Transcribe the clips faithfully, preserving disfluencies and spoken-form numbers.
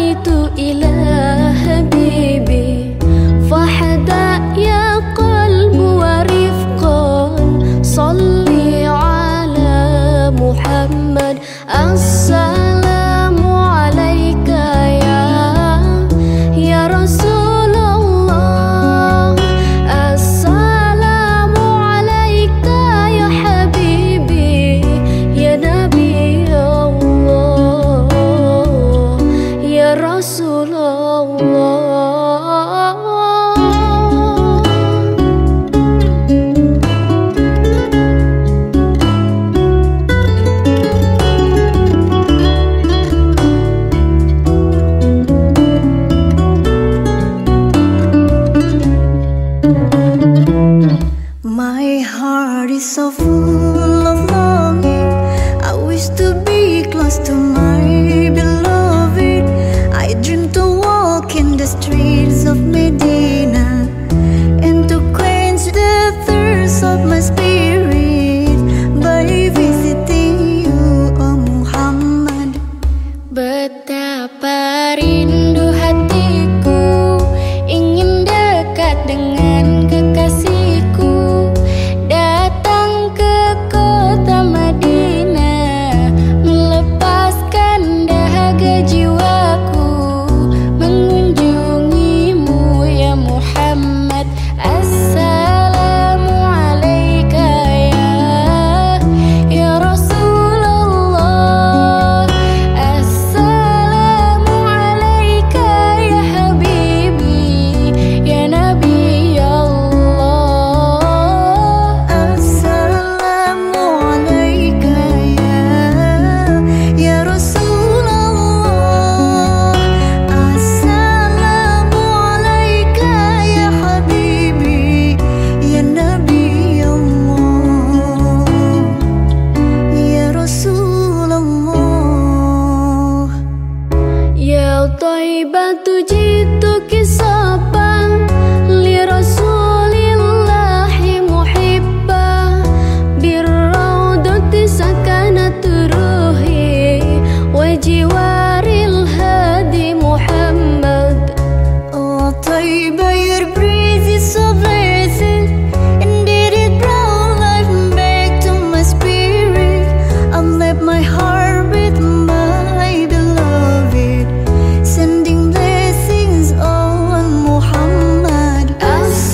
So full of longing, I wish to be close to my beloved. I dream to walk in the streets of Medina and to quench the thirst of my spirit by visiting you, oh Muhammad. Betapa rindu hatiku ingin dekat dengan kekasihku. Taibatu jitu kisapa li rasulillahi muhibba birraudati sakanat ruhi wa jiwaril hadi Muhammad. Oh Taiba, your breeze is so blessed, indeed it brought life back to my spirit. I've left my heart with my beloved, sending blessings on Muhammad.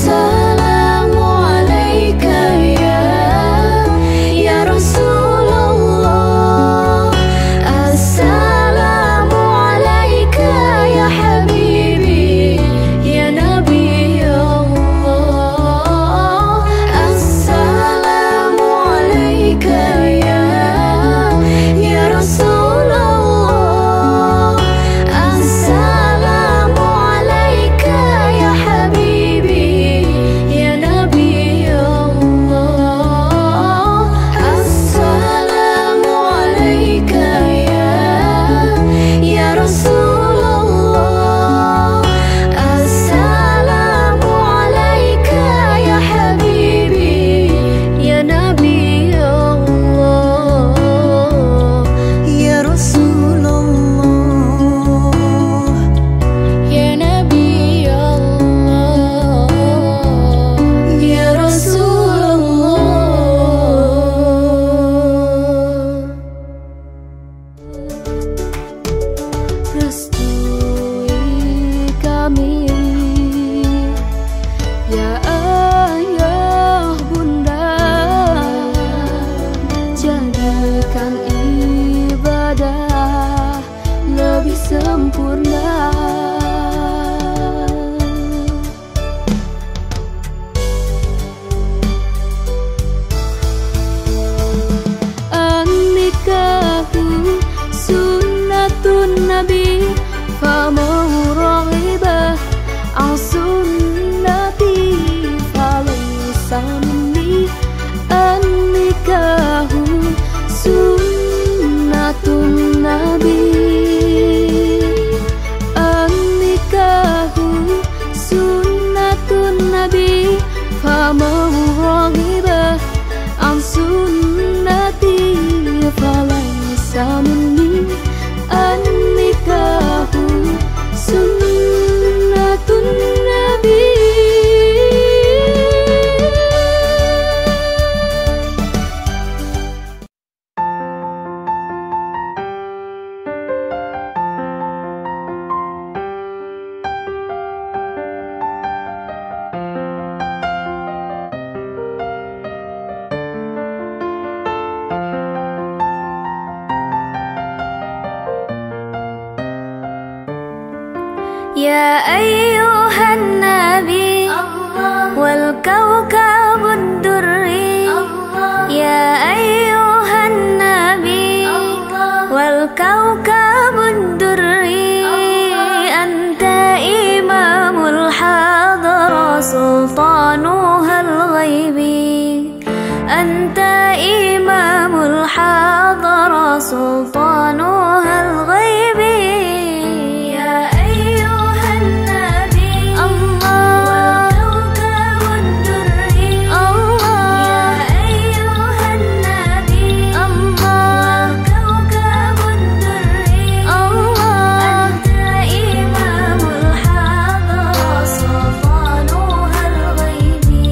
يا أيها النبي والكوكب الدري يا أيها النبي والكوكب الدري أنت إمام الحضرة سلطانها الغيبي أنت إمام الحضرة سلطانها الغيبي يا أيها النبي الله والكوكب الدري الله يا أيها النبي الله والكوكب الدري الله أنت إمام الحضرة سلطانها الغيبي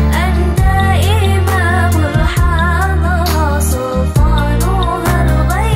أنت إمام الحضرة سلطانها الغيبي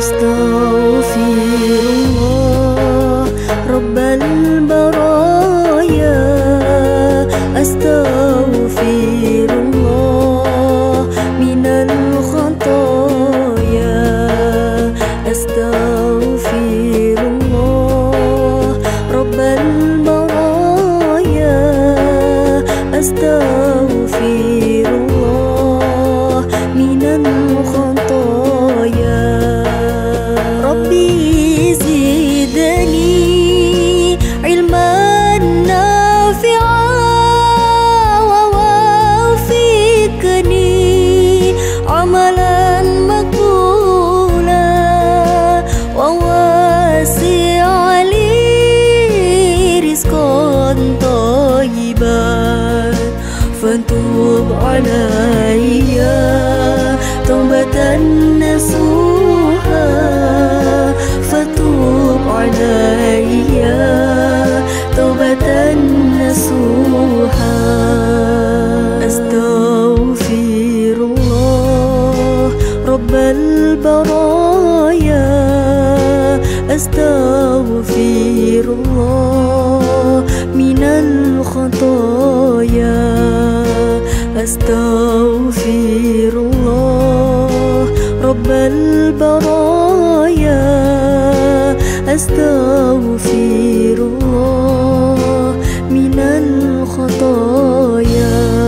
Astaghfirullah Rabbal baraya, Astaghfirullah minal khataya, Astaghfirullah Rabbal baraya, Astaghfirullah minal khataya. Rabbi zidni ilman nafi'an wa wafiqni amalan maqbulan wa wasi' li rizqan thayyiban fatub alayya taubatan nasuha, fatub alayya taubatan nasuha. Astaghfirullah Rabbal baraya, Astaghfirullah minal khataya, Astaghfirullah Rabbal baraya, Astaghfirullah minal khataya.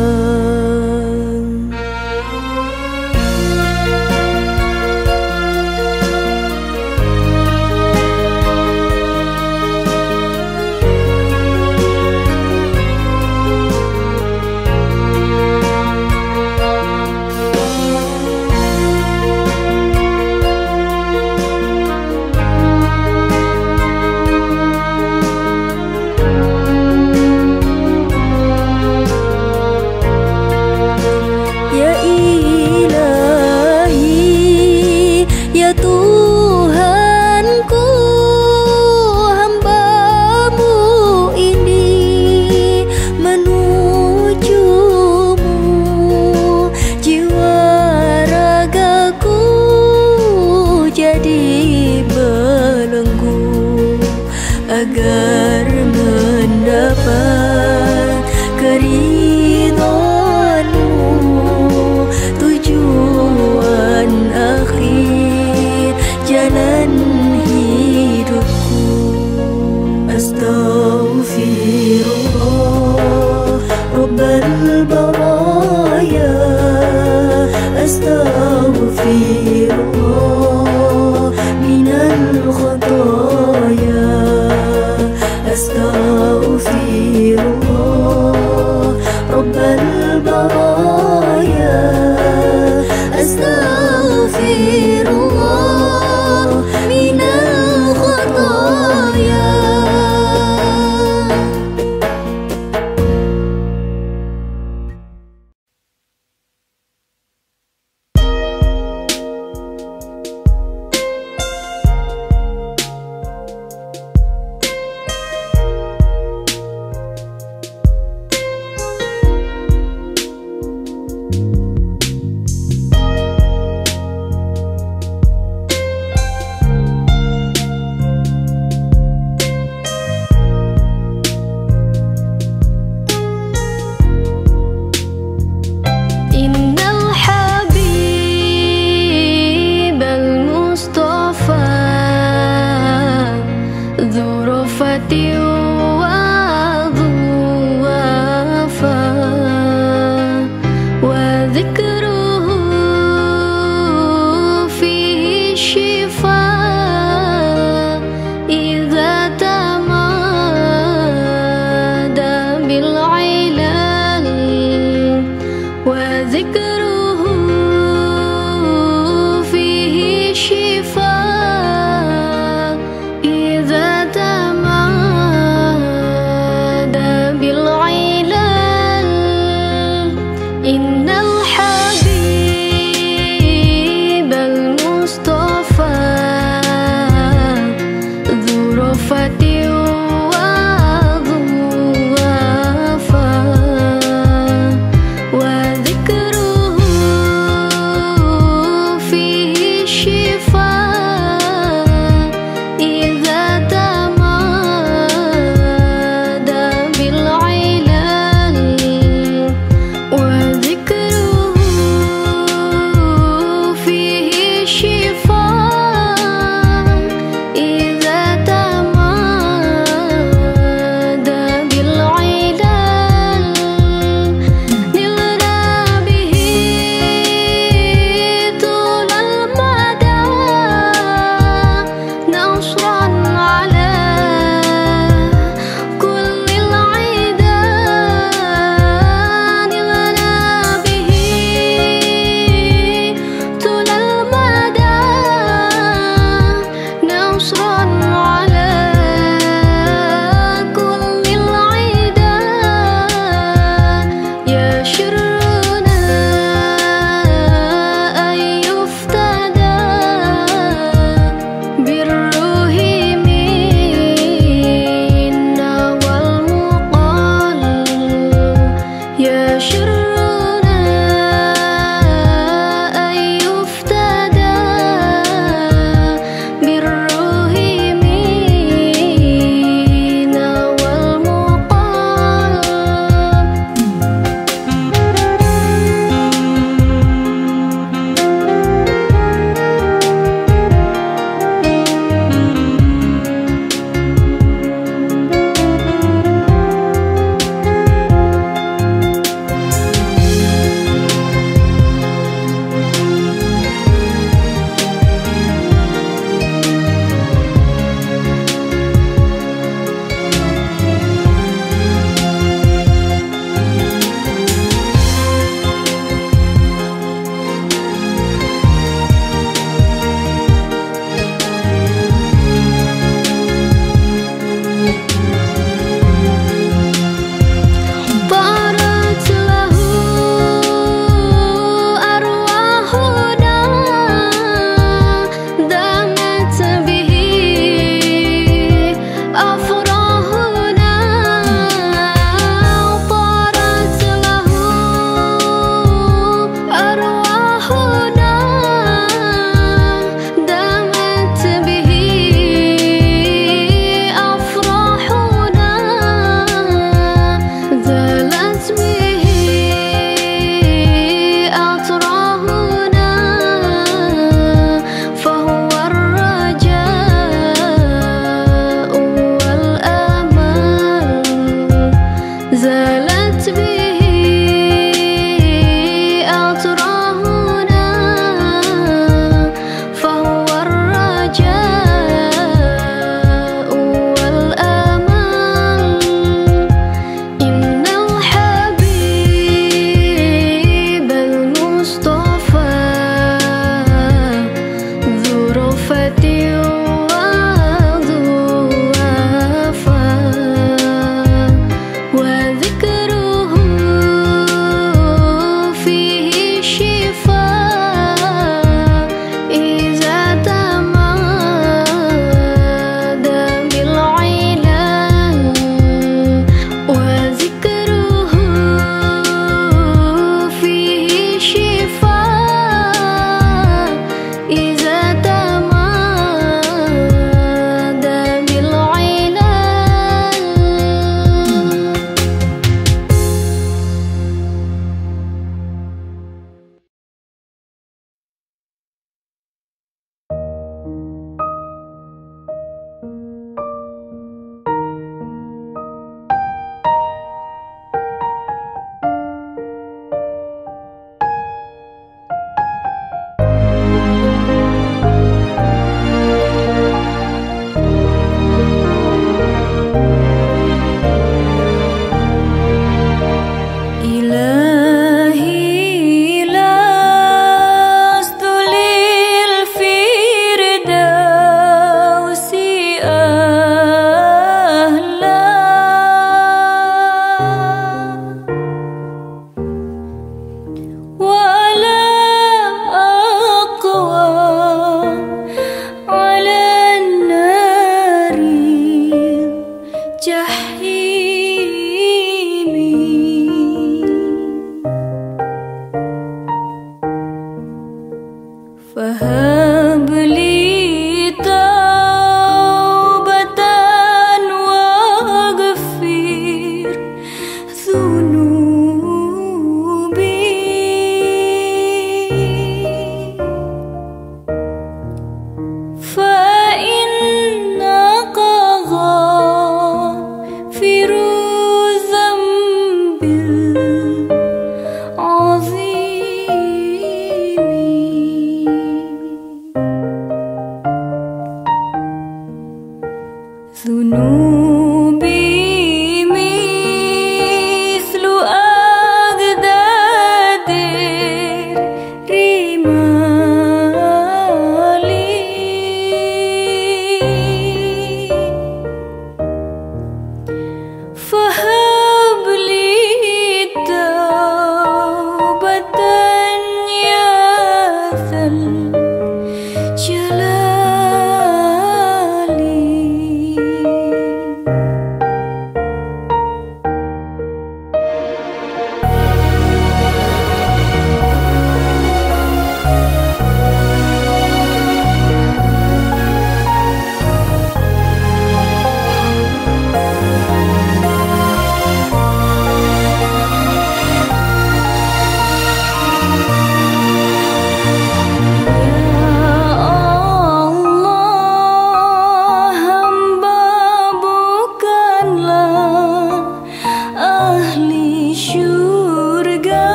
Agar mendapat keridhaanmu, tujuan akhir jalan hidupku. Astaghfirullah Rabbal baraya, Astaghfirullah minal khataya, Astaghfirullah Rabbal baraya, Astaghfirullah minal khataya. Wa dhikruhu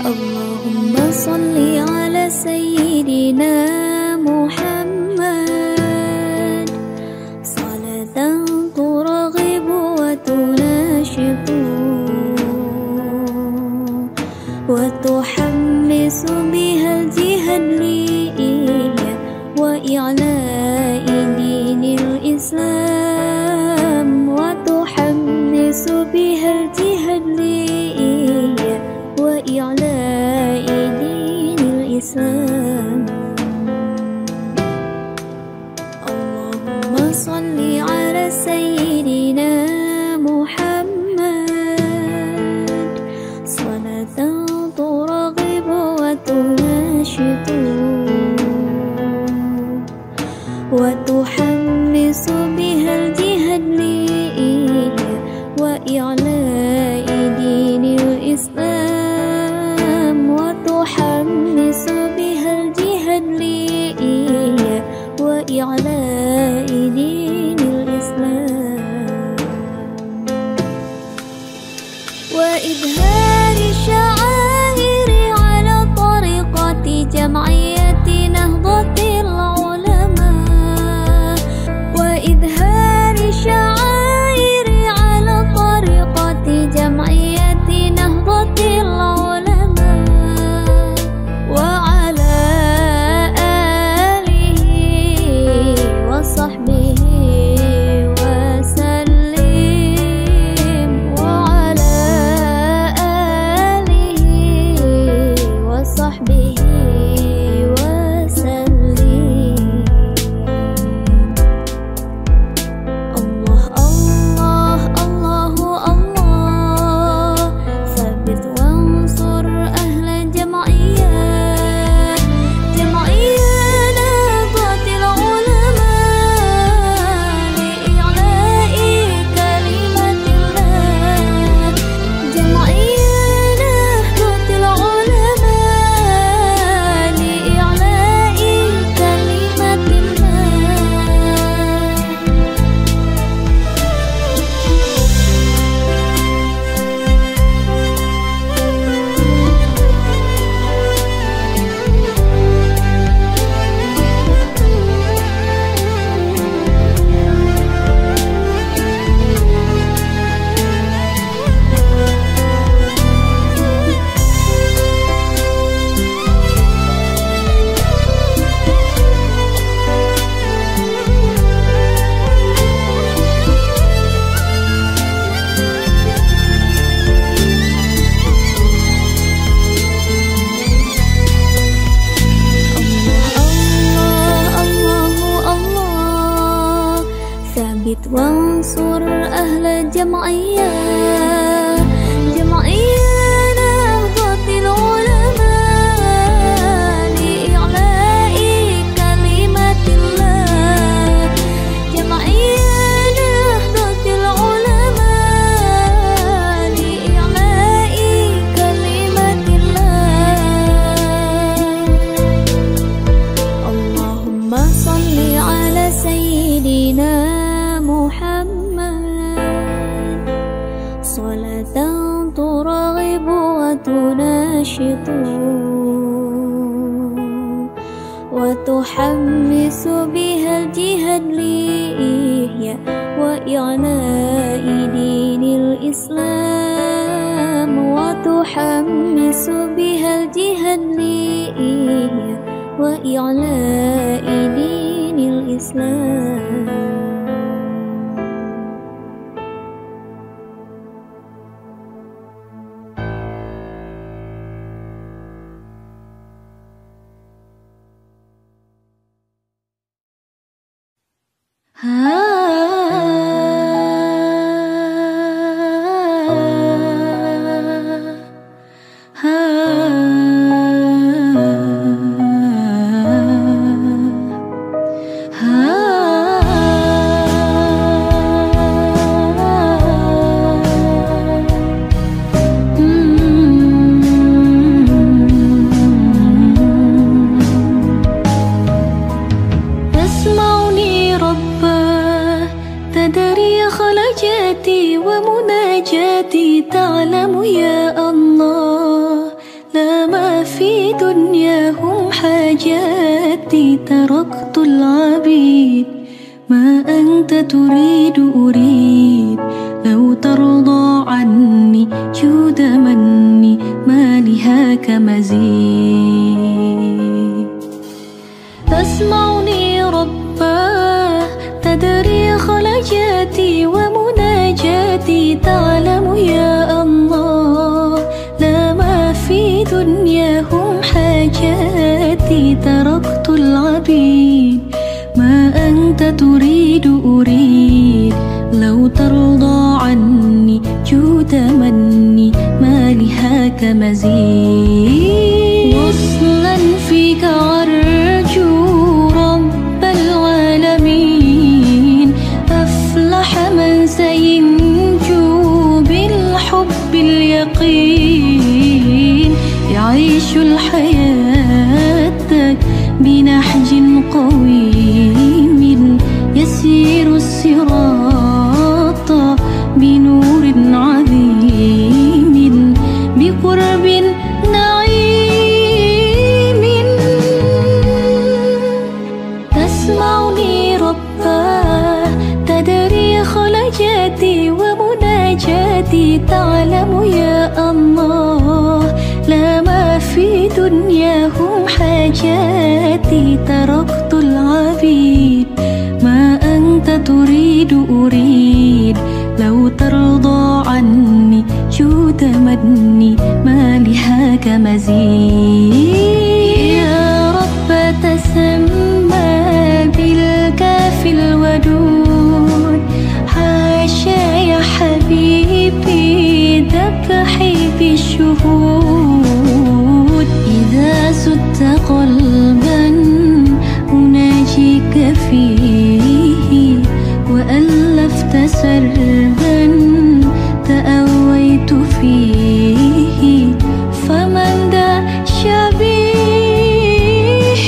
Allahumma salli ala sayyidina Muhammad salatan turaghibu wa tunashitu wa tuhammisu bihal jihad liya wa i'la'i dinil Islam wa tuhammisu bihal jihad liya wa i'la'i dinil Islam. Allahumma salli ala sayyidina Muhammad salatan turaghibu wa tunashitu wa tuhammisu bihal jihad liya wa i'la'i dinil Islam wa tuhammisu bihal jihad liya wa i'la'i dinil Islam wa idhari sya'airi ala tariqati jam'iyyati nahdlatil ulama wa idhari sya'airi ala tariqati jam'iyyati nahdlatil ulama wa ala alihi wa sahbihi wa sallim wa ala alihi wa sahbihi wa sallim. Allah Allah Allahu Allah thabit wansur ahla jam'iyyah jam'iyyah nahdlatil ulama li'i'la'i kalimatillah jam'iyyah nahdlatil ulama li'i'la'i kalimatillah. Allah Allahu Allah thabit wansur ahla jam'iyyah jam'iyyah nahdlatil ulama li'i'la'i kalimatillah jam'iyyah nahdlatil ulama li'i'la'i kalimatillah. Allahumma salli ala sayyidina Muhammad salatan turaghibu wa tunashitu wa tuhammisu bihal jihad liya wa i'la'i dinil Islam wa tuhammisu bihal jihad liya wa i'la'i dinil Islam. خلجاتي ومناجاتي تعلم يا الله لا أنت تريد أريد لو ترضى عني جود مني ما لهاك مزيد. تسمعني رباه تدري خلجاتي ومناجاتي، تعلم يا الله لا ما في دنياهم حاجاتي. تركت العبيد ما أنت تريد أريد لو ترضى عني جود مني ما لهاك مزيد. وصلا فيك أرجو رب العالمين، أفلح من سينجو بالحب اليقين. يعيش الحياة بنهج قويم، يسير الصراط بنور عظيم بقرب نعيم. تسمعني رباه تدري خلجاتي ومناجاتي، تعلم يا الله لا ما في دنياهم حاجاتي. تركت العبيد ما أنت تريد أريد لو ترضى عني جود مني ما لهاك مزيد. يا رب تسمى بالكافي الودود، حاشا يا حبيبي ذبحي بالشهود. إذا سدت قلبا أناجيك فيه، وألفت سربا تأويت فيه، فمن ذا شبيه.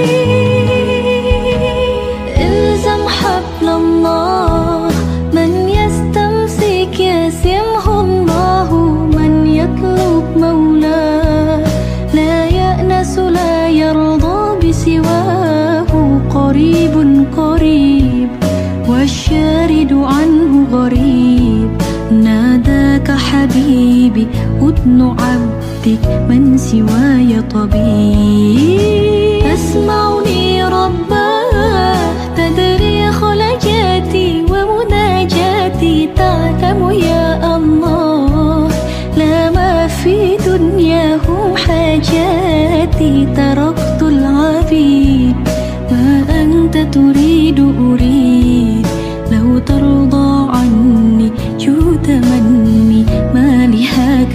إلزم حبل الله من يستمسك يسمه الله، من يطلب مولاه لا يأنس لا يرضى بسواه. قريب قريب والشارد عنه غريب، ناداك حبيبي أذن عبدك من سواي طبيب. تسمعني رباه تدري خلجاتي ومناجاتي، تعلم يا الله لا ما في دنياهم حاجاتي. تركت العبيد ما أنت تريد أريد لو ترضى عني جود مني ما لهاك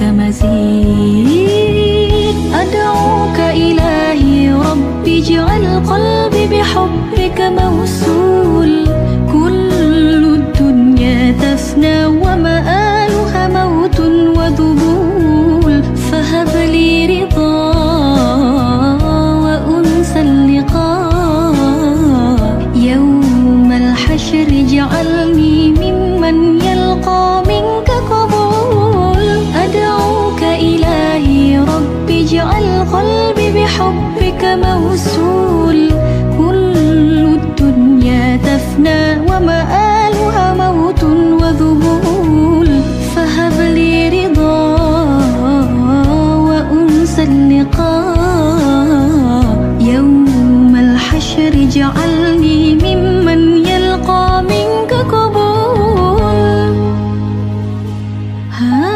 مزيد. أدعوك إلهي ربي اجعل قلبي بحبك موصول. كل الدنيا تفنى ومآلها موت وذبول، فهب لي رضا وأنس اللقاء. يوم الحشر اجعلني ممن يلقى منك قبول. أدعوك إلهي ربي اجعل قلبي بحبك موصول. كل الدنيا تفنى ومآلها موت وذبول، فهب لي رضا وأنس اللقاء. يوم الحشر اجعلني ممن يلقى منك قبول. ها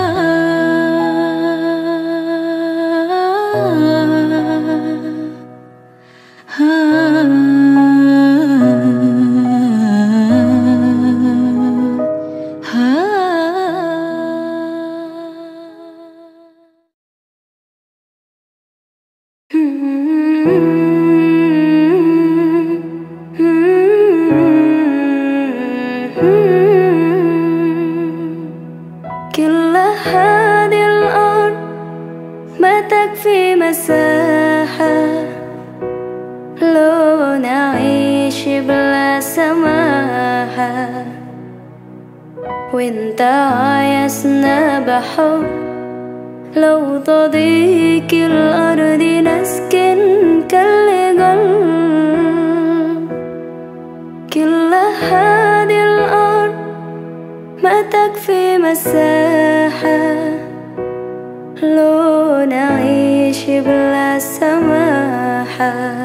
كل هذه الأرض ما تكفي مساحة لو نعيش بلا سماحة، وانت عايزنا بحب لو تضيق الأرض نسكن كل قلب. كل هذه الأرض ما تكفي مساحة لو نعيش بلا سماحة،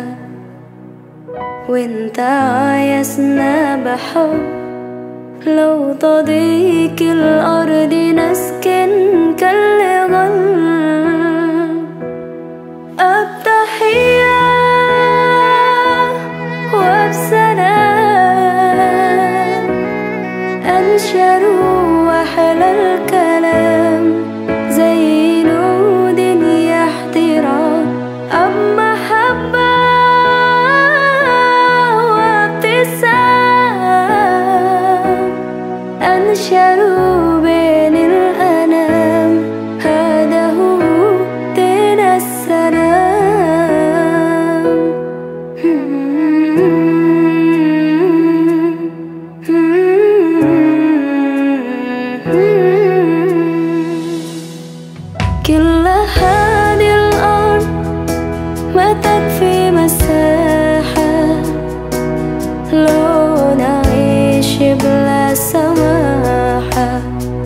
وانت عايزنا بحب لو تضيق الأرض نسكن كالغل. التحية وبسلام أنشروا أحلى الكلام زي نود يحترام، أب محبة وابتسام أنشروا بين الأنام، هذا هو دين السلام. كل هذه الأرض ما تكفي مساحة لو نعيش بلا سماحة،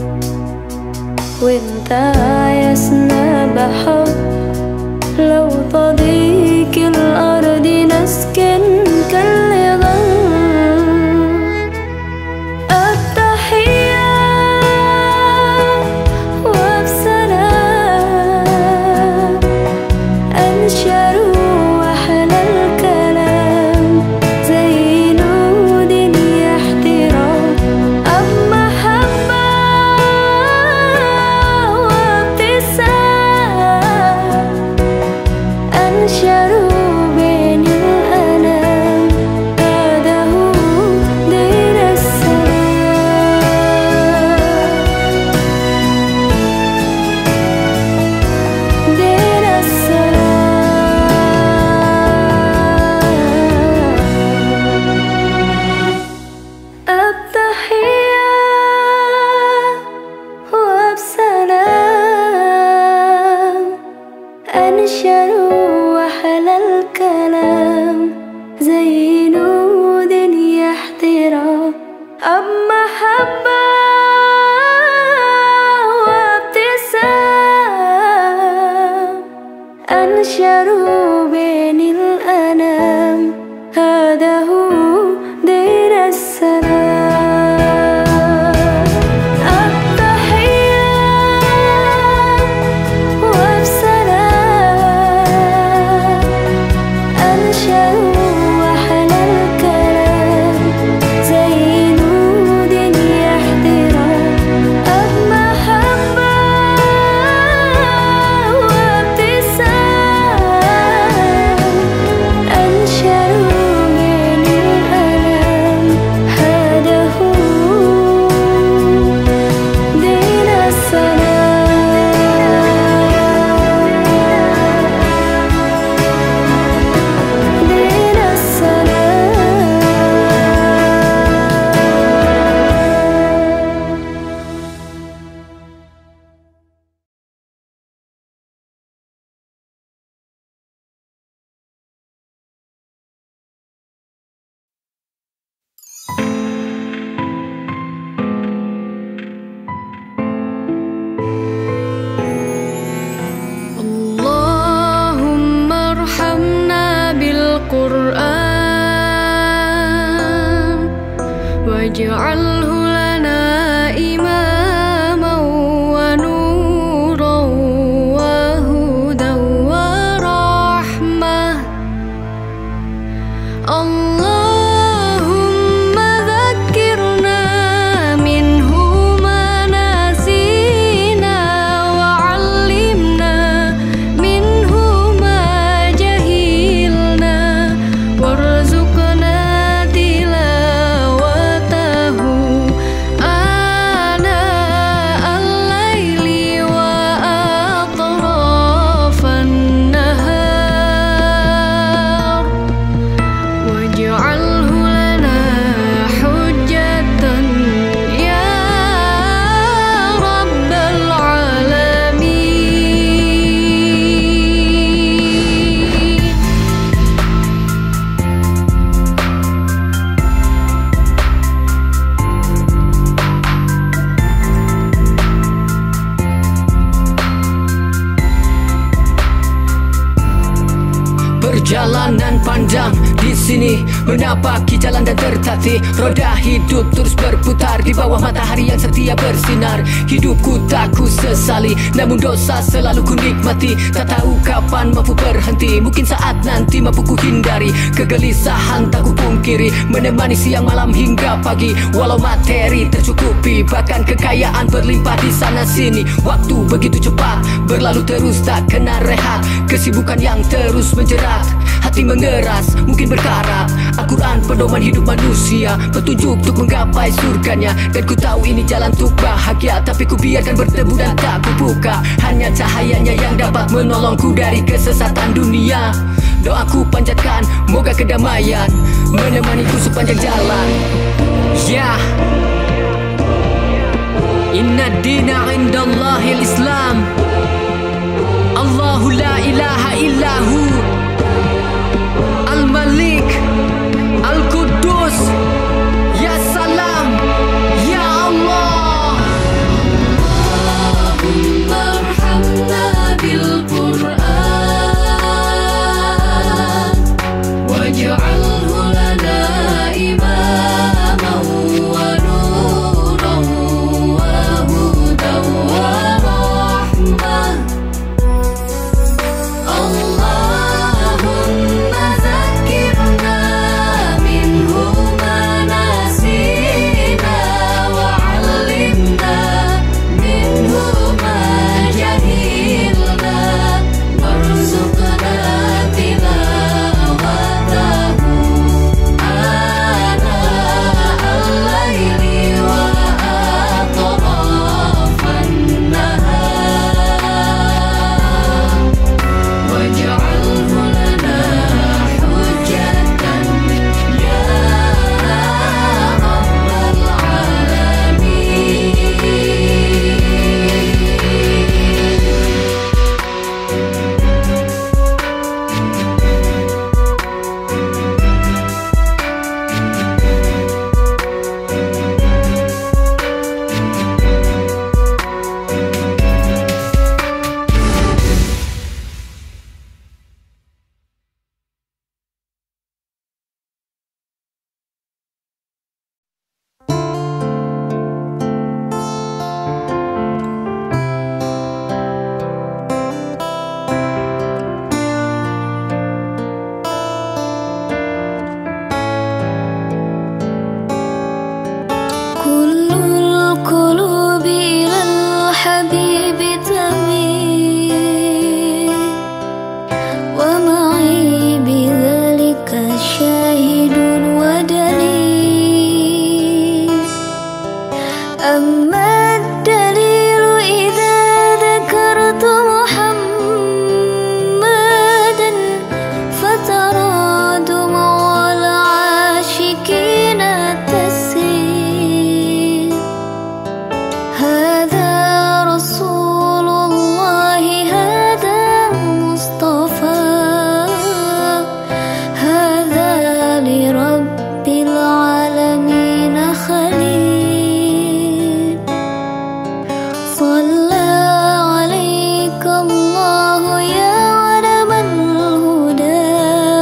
وانت عايزنا بحب لو تضيق الأرض نسكن كالغل. التحية وبسلام أنشروا أحلى الكلام زي نود يحترام، أب محبة وابتسام أنشروا بين الأنام، هذا هو دين السلام. دين السلام. التحية وبسلام أنشروا أحلى الكلام زي نود يحترام، أب محبة وابتسام أنشروا بين الأنام، هذا هو دين السلام. التحية وبسلام أنشروا أحلى الكلام زي نود يحترام، أب محبة وابتسام Jalanan pandang di sini menapaki jalan dan tertatih. Roda hidup terus berputar di bawah matahari yang setia bersinar. Hidupku tak ku sesali, namun dosa selalu ku nikmati. Tak tahu kapan mampu berhenti, mungkin saat nanti mampu ku hindari. Kegelisahan tak ku pungkiri, menemani siang malam hingga pagi. Walau materi tercukupi, bahkan kekayaan berlimpah di sana sini. Waktu begitu cepat berlalu terus tak kena rehat. Kesibukan yang terus menjerat, hati mengeras, mungkin berkarat. Al-Quran pedoman hidup manusia, petunjuk untuk menggapai surganya. Dan ku tahu ini jalan untuk bahagia, tapi ku biarkan berdebu dan tak ku buka. Hanya cahayanya yang dapat menolongku dari kesesatan dunia. Doaku panjatkan, moga kedamaian menemaniku sepanjang jalan. Ya, inna dina indallahil Islam. Allahu la ilaha illahu Al-Malik Al-Quddus. Ya salam, ya Allah. Allahumma arhamna bil Qur'an waj'alhu lana imaman wa nuran wa hudan wa rahmah. Allahumma zakkirna minhu ma nasina wa 'allimna minhu ma jahilna warzuqna tilawatahu ana al-laili wa atrafan nahar waj'alhu lana hujjatan ya rabbal alamin. Kullul qulubi ilal habibi tamil wa ma'i bidzalika syahidun wa dalil. Amma ad-dalilu idza dzakartu Muhammadan fataradu mawal 'ashikina tasir. Hadza Rasulullah, hadza Mustafa, hadza li Rabbil alamin khalil. Shalla 'alaika Allah ya 'alamal huda,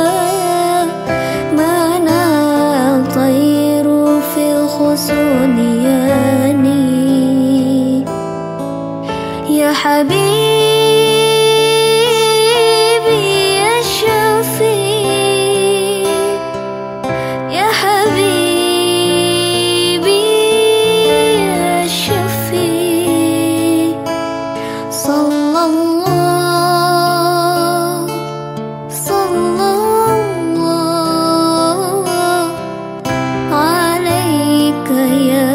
mana tayru fil khusuniyani. Ya habibi ya syafi', ya habibi ya syafi'. Sallallahu sallallahu alaika ya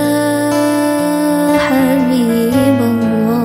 Habiballah.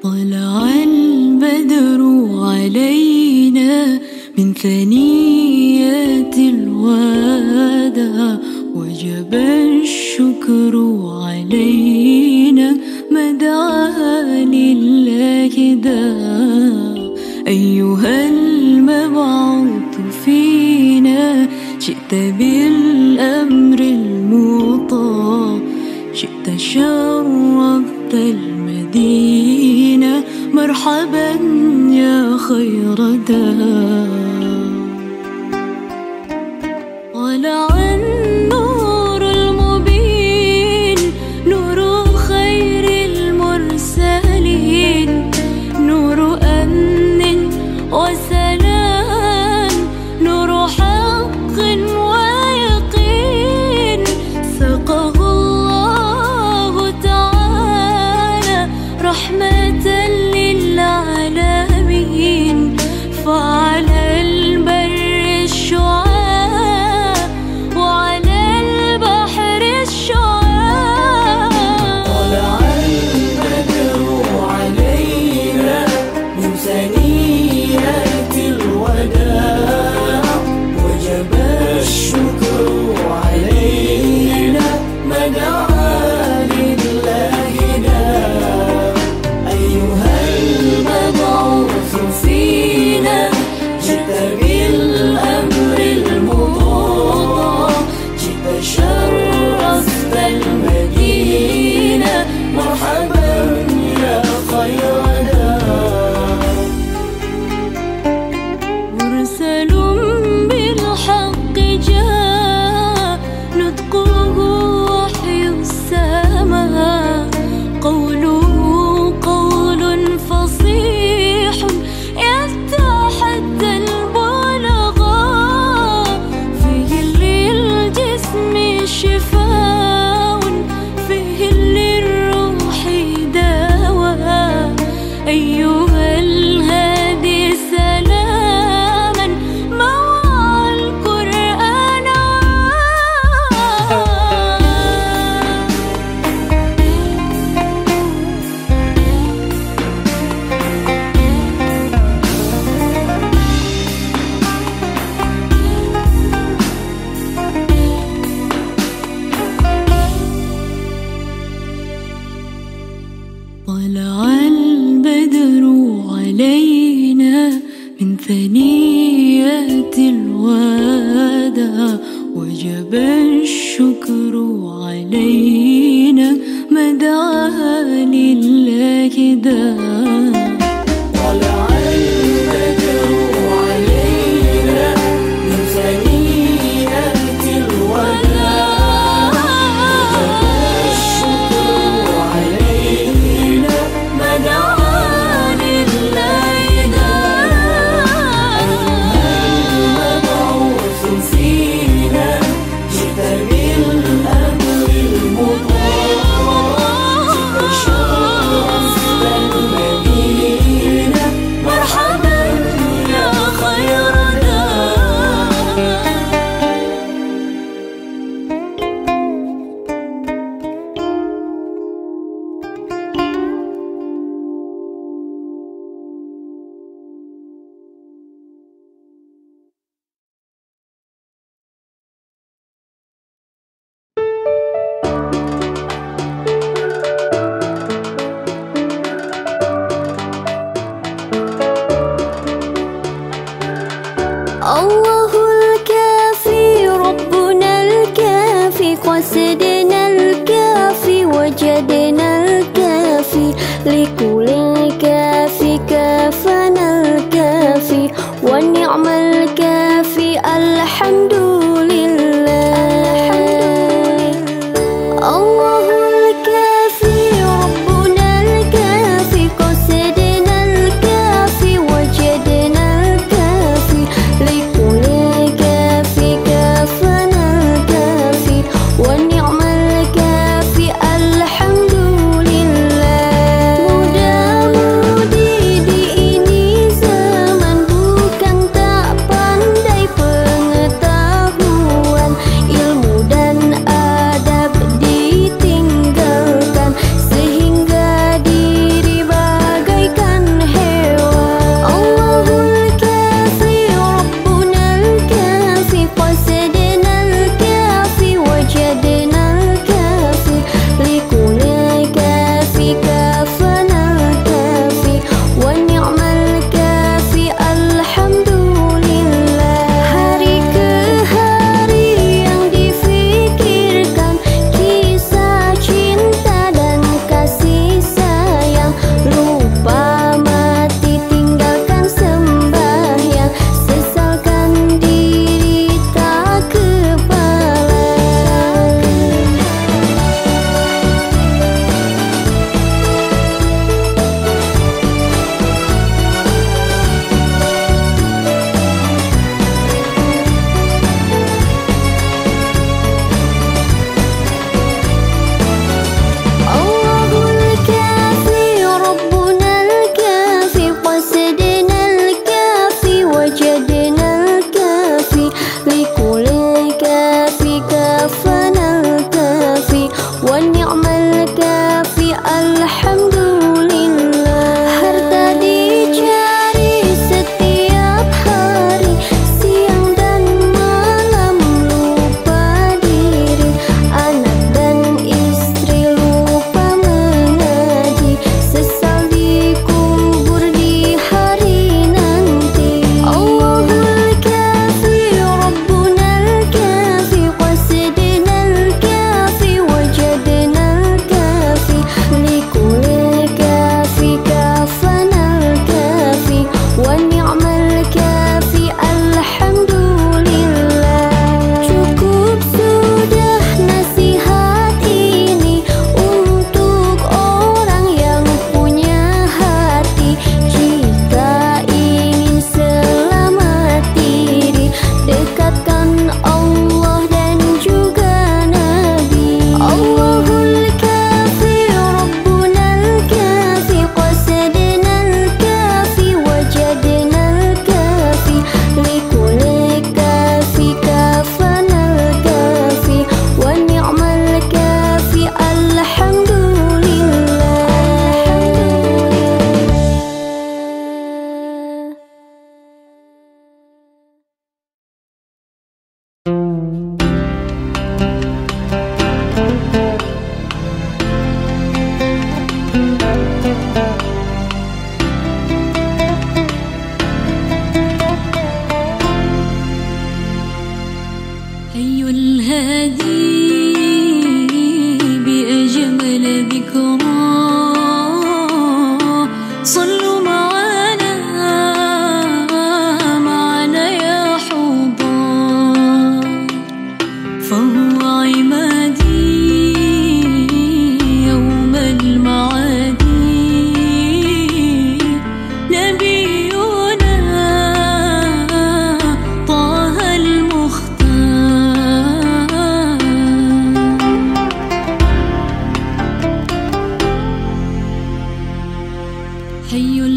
طلع البدر علينا من ثنيات الوداع وجب الشكر علينا ما دعا لله داع أيها المبعوث فينا جئت بالأمر المطاع جئت شرفت المدينة مرحبا يا خير داع طلع النور المبين نور خير المرسلين نور أمن وسلام نور حق ويقين سقه الله تعالى رحمة للعالمين فعلى البر الشعاع وعلى البحر الشعاع طلع البدر علينا من ثنيات الوداع وجب الشكر علينا ما دعا لله داع أيها المبعوث فينا جئت بالأمر المطاع جئت شرفت المدينة مرحبا يا خير داع مرسل بالحق جاء نطقه وحي السماء قوله قول فصيح يتحدى البلغاء فيه للجسم شفاء فيه للروح دواء أيها الهادي سلاما مع القرآن طلع البدر علينا من ثنيات الوداع وجب الشكر علينا ما دعا لله داع طلع البدر علينا من ثنيات الوداع وجب الشكر علينا ما دعا لله داع أيها المبعوث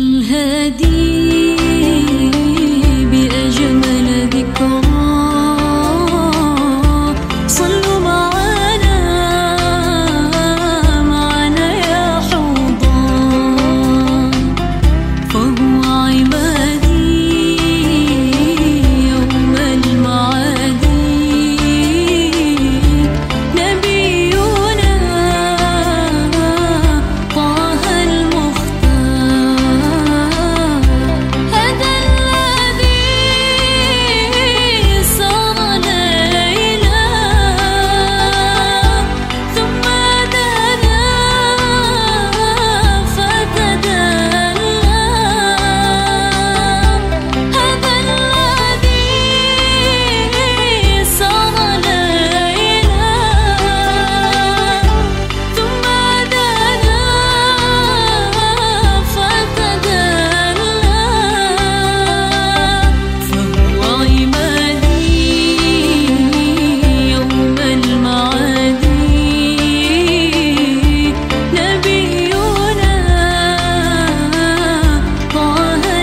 الهادي بأجمل ذكرى صلوا معنا معنا يا حوضان فهو عبادي يوم المعاد نبينا طه المختار هذا الذي صار ليلا ثم دنا فتدلى هذا الذي صار ليلا ثم دنا فتدلى فهو عمادي يوم المعاد نبينا طه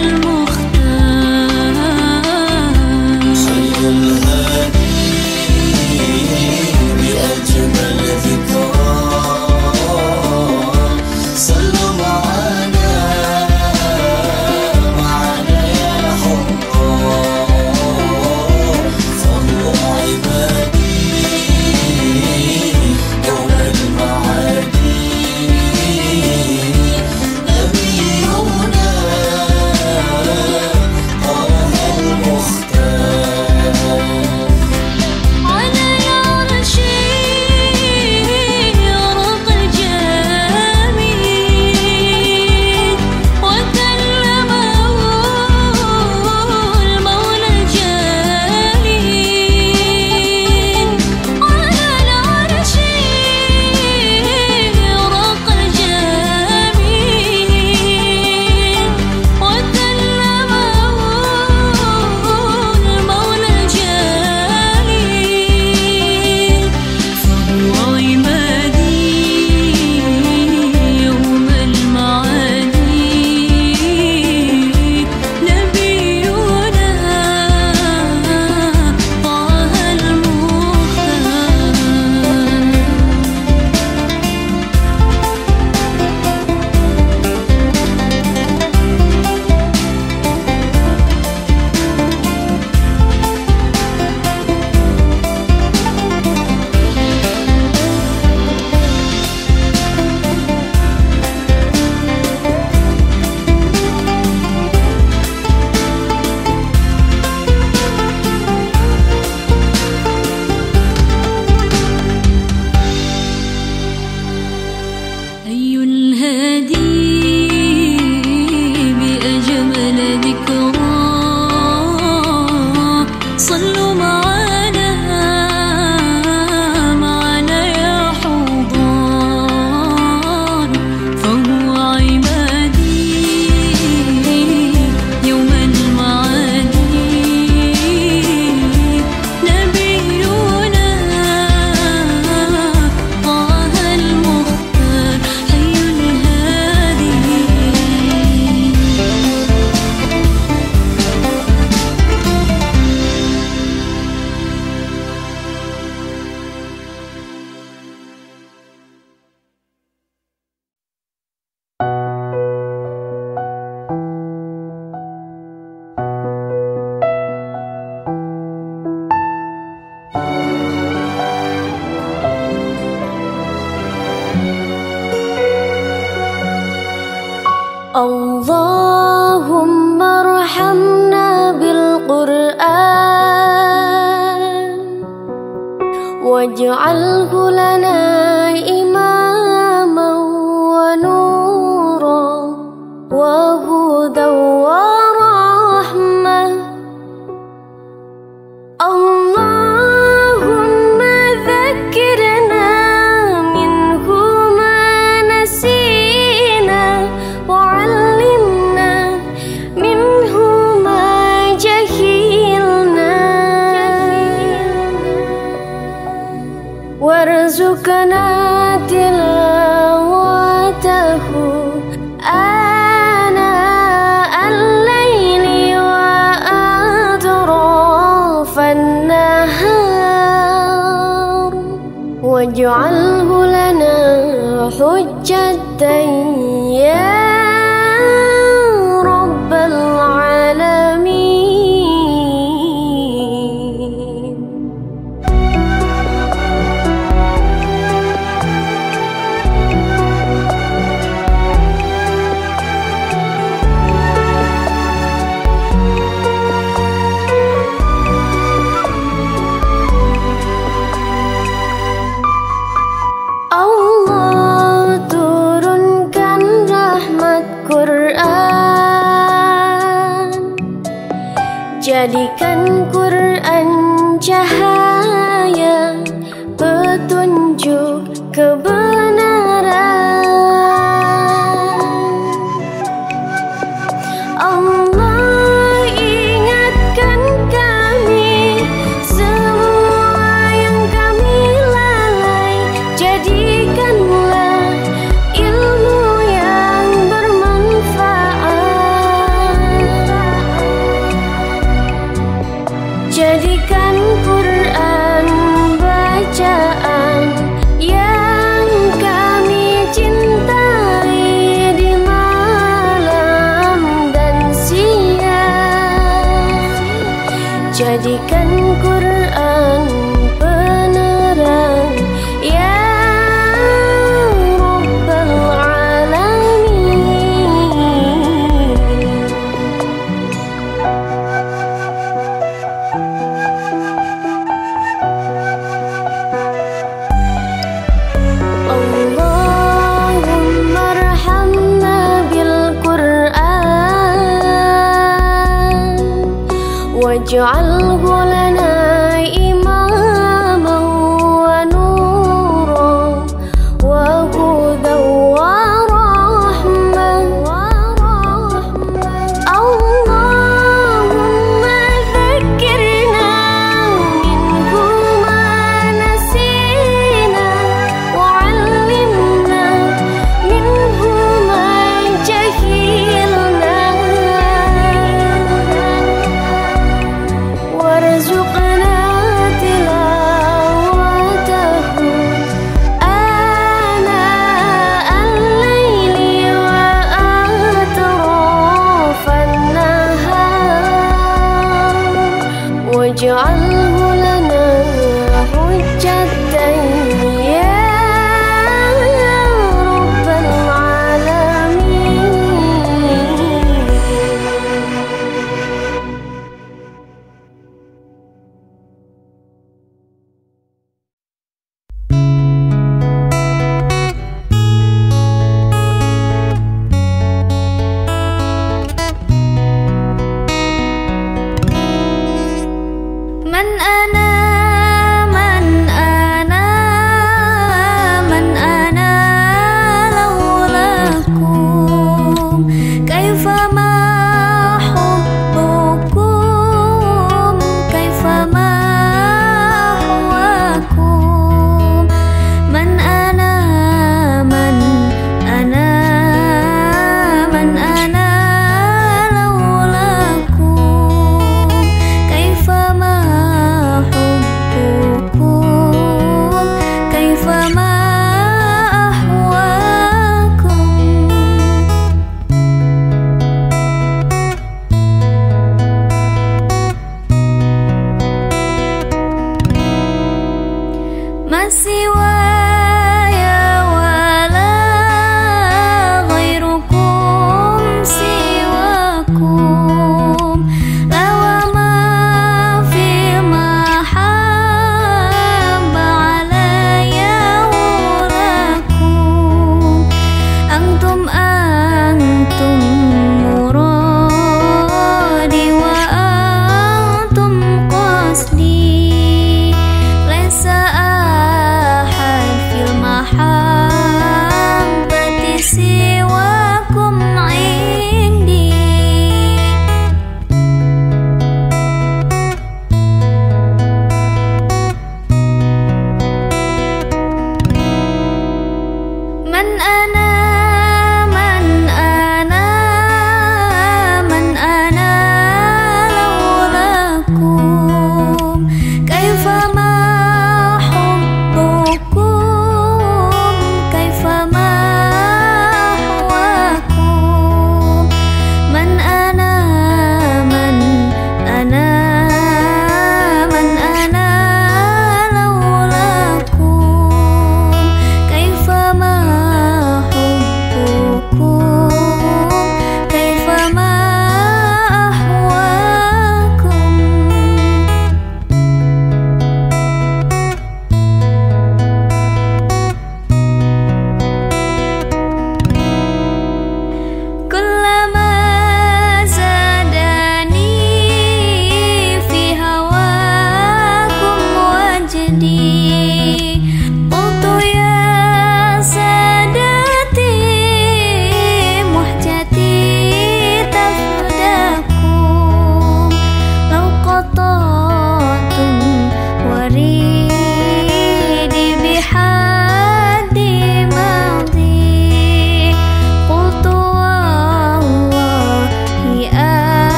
المختار خير الهادي بأجمل ذكرى صلوا معنا معنا يا حضار فهو عبادي يوم المعاد نبينا طه المختار على عرشي رق الجميل وكلمه المولى الجليل على العرشي رق الجميل وكلمه المولى الجليل فهو عمادي يوم المعاد نبينا طه أي الهادي بأجمل ذكرى صلوا معنا معنا يا حوضان فهو عمادي يوم المعاد نبينا طه المختار حي الهادي اللهم ارحمنا بالقرآن واجعله لنا إماما ونورا وهدى ورحمة اللهم ذكرنا منه ما نسينا وعلمنا منه ما جهلنا وارزقنا تلاوته آناء واجعله لنا حجة يا رب العالمين. Allah turunkan rahmat Quran, jadikan Quran cahaya petunjuk kebenaran. Allah ingatkan kami semua yang kami lalai, jadikanlah ilmu yang bermanfaat, jadikan Quran bacaan yang kami cintai di malam dan siang, jadikan Quran penerang ya Rabbal Alamin. Allahumma arhamna bil Qur'an waj'alhu lana imaman wa nuran wa hudan wa rahmah. Allahumma dhakkirna minhu ma nasina wa 'allimna minhu ma jahilna warzuqna tilawatahu ana al-laili wa atrafan nahar waj'alhu lana hujjatan ya Rabbal Alamin. Man ana, man ana, man ana laulakum, kaifa ma hubbukum, kaifa ma ahwakum. Man ana, man ana, man ana laulakum, kaifa ma hubbukum, kaifa ma ahwakum.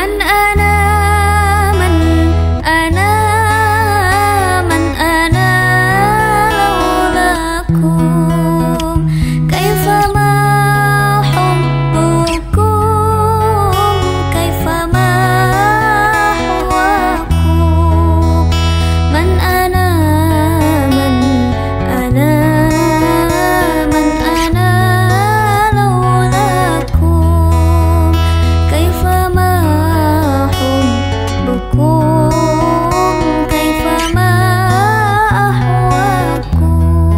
من أنا من أنا من أنا لولاكم كيفما حبكم كيفما حواكم من أنا من أنا من أنا لولاكم كيفما حبكم كيفما أحواكم.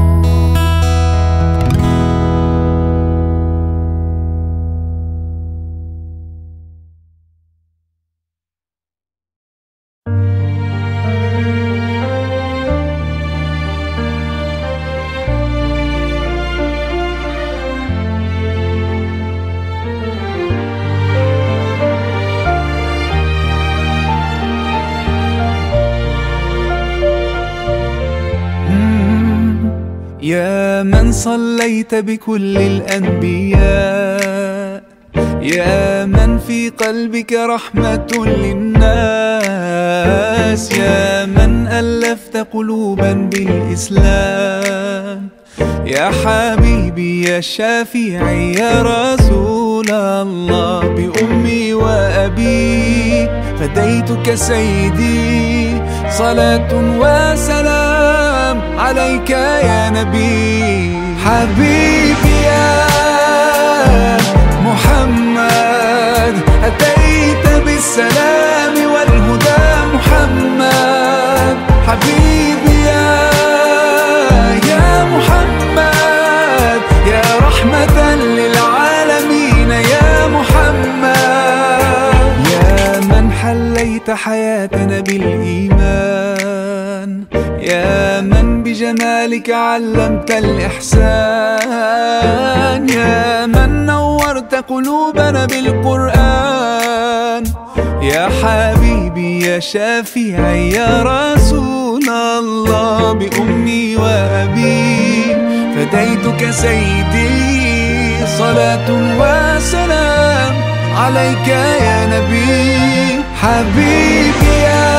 يا من صليت بكل الأنبياء، يا من في قلبك رحمة للناس، يا من ألفت قلوبا بالإسلام، يا حبيبي يا شافعي يا رسول الله، بأمي وأبي فديتك سيدي، صلاة وسلام عليك يا نبي. حبيبي يا محمد أتيت بالسلام والهدى محمد، حبيبي يا يا محمد يا رحمة للعالمين يا محمد، يا من حليت حياتنا بالإيمان، يا من بجمالك علمت الإحسان، يا من نورت قلوبنا بالقرآن، يا حبيبي يا شافعي يا رسول الله، بأمي وأبي فديتك سيدي، صلاة وسلام عليك يا نبي. حبيبي يا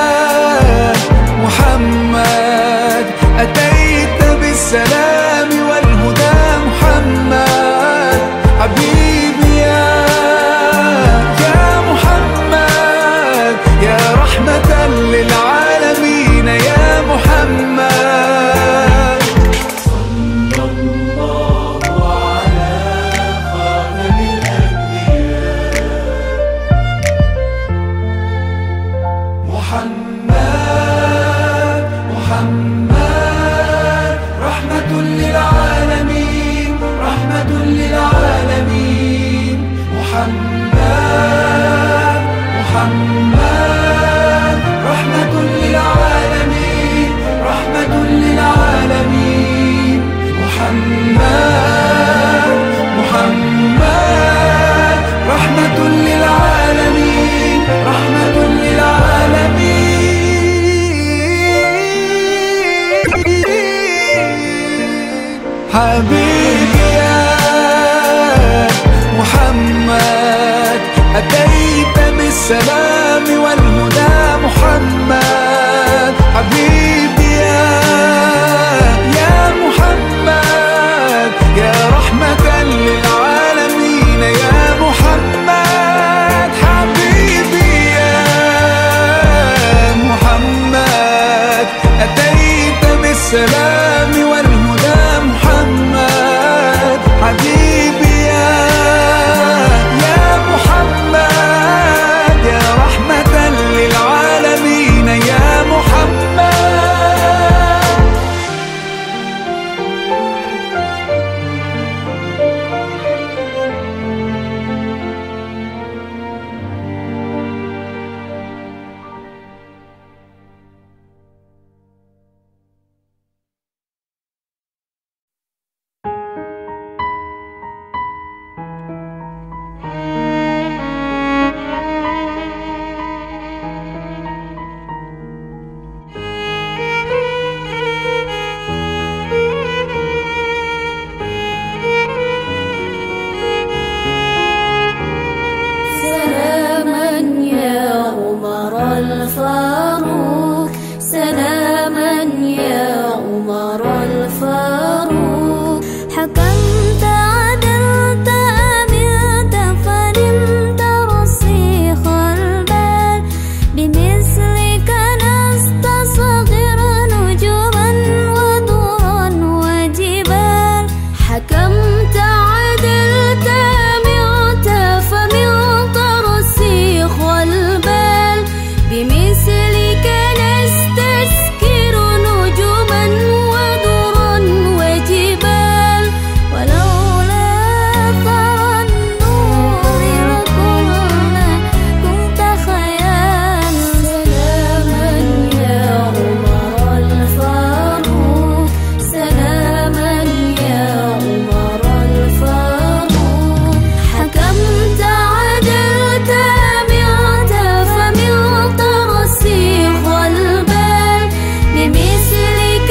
محمد أتيت بالسلام والهدى محمد، حبيبي يا يا محمد يا رحمة للعالمين يا محمد. صلى الله على خاتم الأنبياء محمد محمد رحمة للعالمين رحمة للعالمين محمد محمد رحمة للعالمين رحمة للعالمين محمد محمد رحمة للعالمين رحمة للعالمين. حبيبي يا محمد أتيت بالسلام الفاروق سلاما يا عمر الفاروق حكمت عدلت أمنت فنمت رسيخ البال بمثلك نستصغر نجوما ودرا وجبال حكمت عدلت أمنت فمنت رسيخ البال بمثلك نستسكر نجوما ودرا وجبال ولولا ثرى النور لكنا كنت خيال سلاما يا عمر الفاروق سلاما يا عمر الفاروق حكمت عدلت أمنت فمنت رسيخ البال بمثلك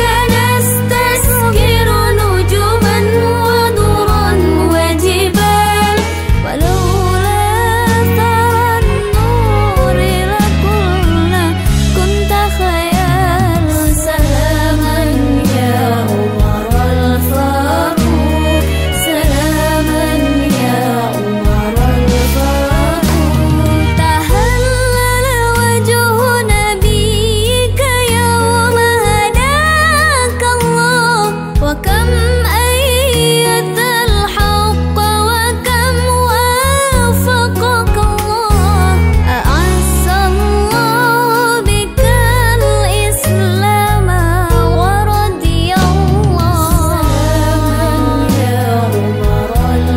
نستسكر نجوما ودرا وجبال ولولا ثرى النور لكنا كنت خيال سلاما يا عمر الفاروق سلاما يا عمر الفاروق تهلل وجه نبيك يوم هداك الله وكم أيد الحق وكم وافقك الله أعز الله بك الإسلام ورضي الله سلاما يا عمر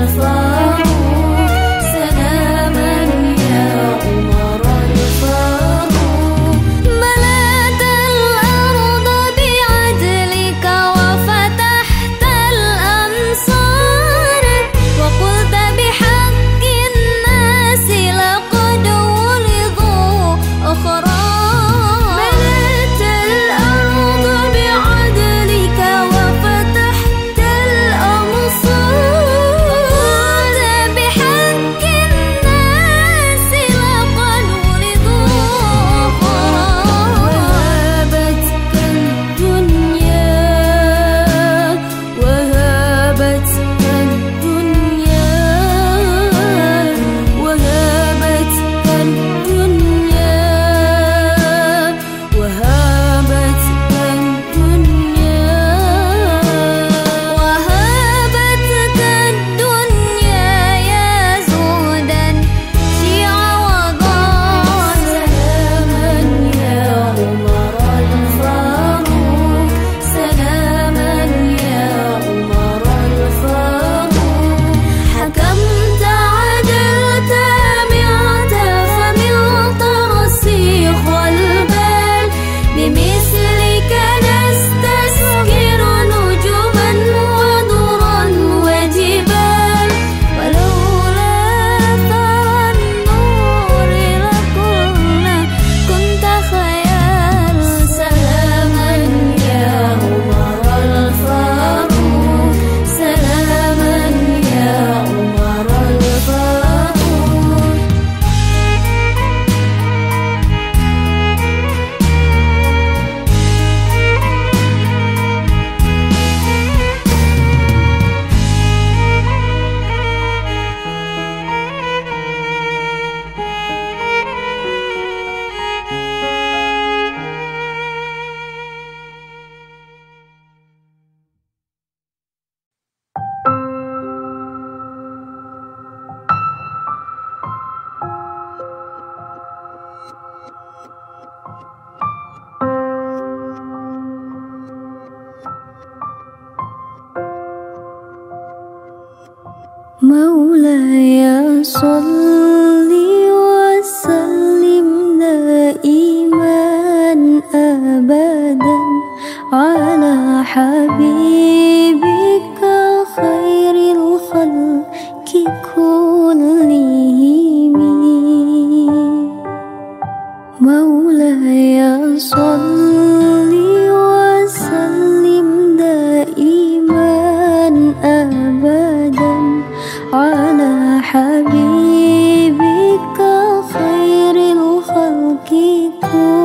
الفاروق سلاما يا عمر الفاروق ملأت الأرض بعدلك وفتحت الأمصار وقلت بحق الناس لقد ولضوا أخرار ملأت الأرض بعدلك وفتحت الأمصار وقلت بحق الناس لقد ولضوا أخرار وهابتك الدنيا وهابتك الدنيا وهابتك الدنيا وهابتك الدنيا وهابتك الدنيا يا زهدا شيع وضال سلاما يا عمر الفاروق سلاما يا عمر الفاروق حكمت عدلت أمنت فمنت رسيخ البال بمثلك نستسكر نجوما ودرا وجبال ولولا ثرى النور لكنا كنت خيال سلاما يا عمر الفاروق سلاما يا عمر الفاروق مولاي صل وسلم دائما أبدا على حبيبك خير الخلق كلهم مولاي صل وسلم دائما أبدا على حبيبك خير الخلق كلهم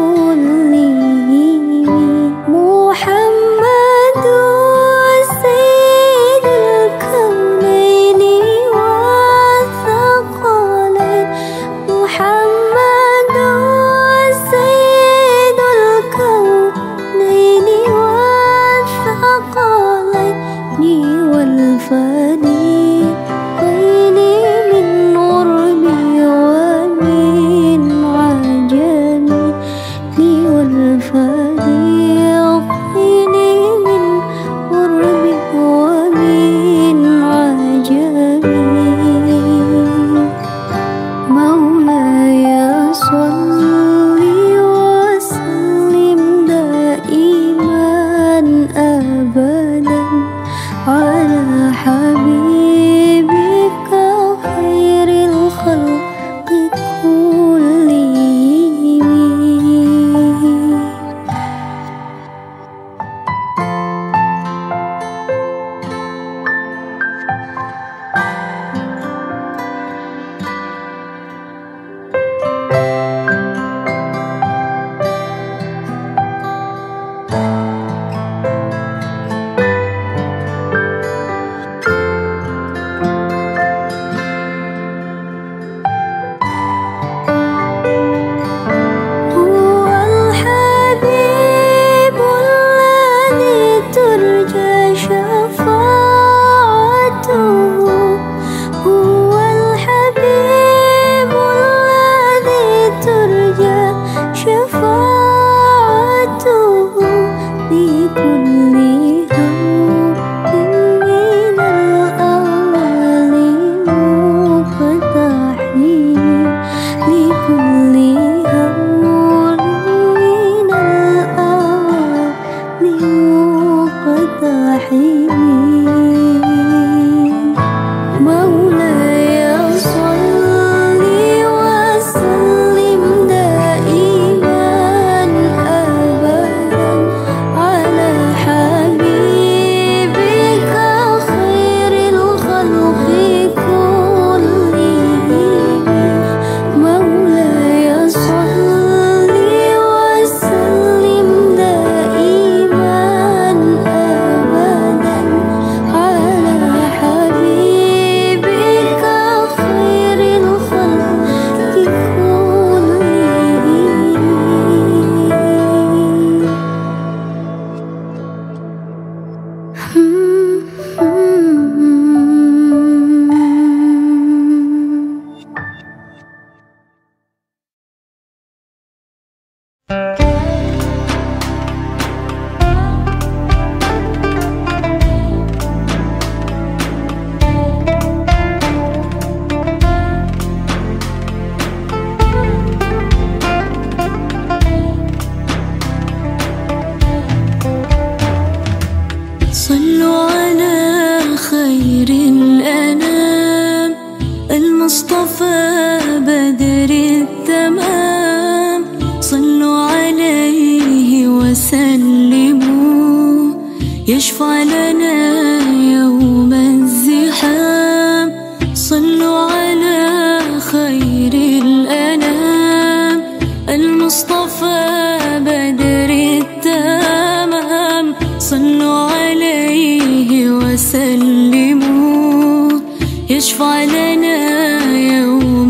يشفع لنا يوم الزحام. صلوا على خير الأنام المصطفى بدر التمام. صلوا عليه وسلموا يشفع لنا يوم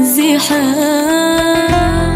الزحام.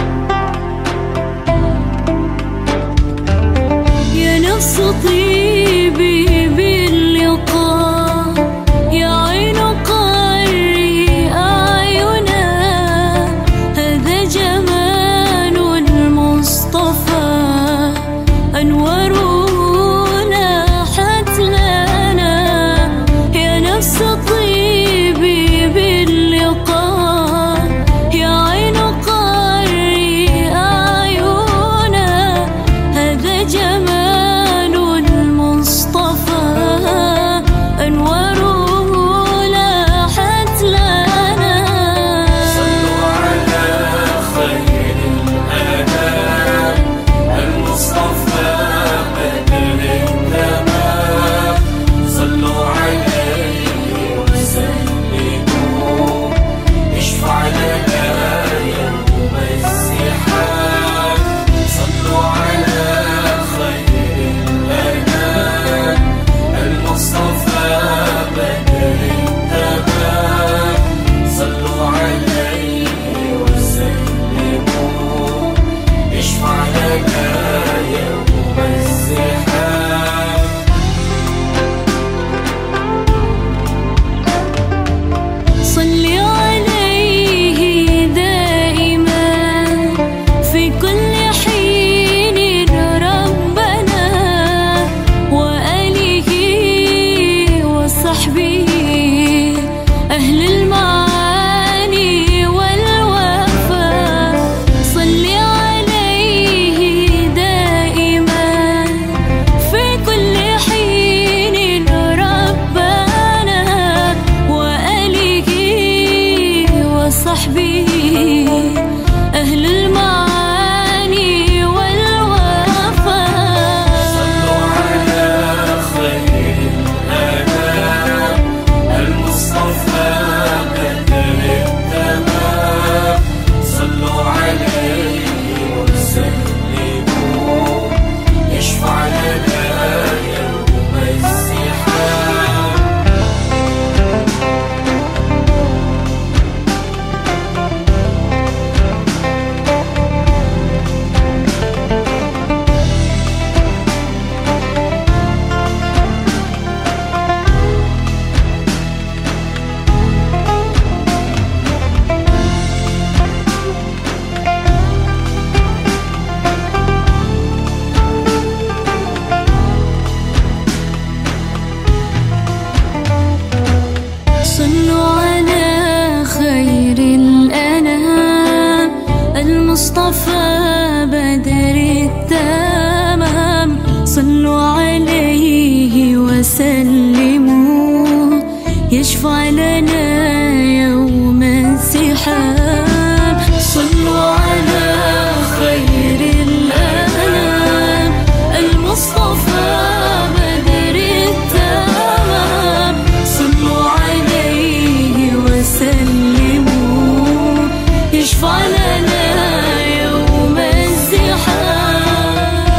يا نفس طيبي باللقاء، يا عين قري أعينا. هذا جمال المصطفى أنواره لاحت لنا. يا نفس طيبي باللقاء، يا عين قري أعينا. هذا جمال المصطفى أنواره لاحت لنا. صلوا على خير الأنام المصطفى بدر التمام. صلوا عليه وسلموا يشفع لنا يوم الزحام. صلوا على خير الأنام المصطفى بدر التمام. صلوا عليه وسلموا يشفع لنا يوم الزحام. صل عليه دائما في كل حين ربنا، وآله وصحبه أهل المعاني والوفاء. صل عليه دائما في كل حين ربنا، وآله وصحبه أهل المعاني والوفاء. صلوا على خير الأنام المصطفى بدر التمام. صلوا عليه وسلموا يشفع لنا يوم الزحام. صلوا على خير الأنام المصطفى بدر التمام. صلوا عليه وسلموا يشفع لنا يوم الزحام. صلوا على خير الأنام المصطفى بدر التمام. صلوا عليه وسلموا يشفع لنا يوم الزحام.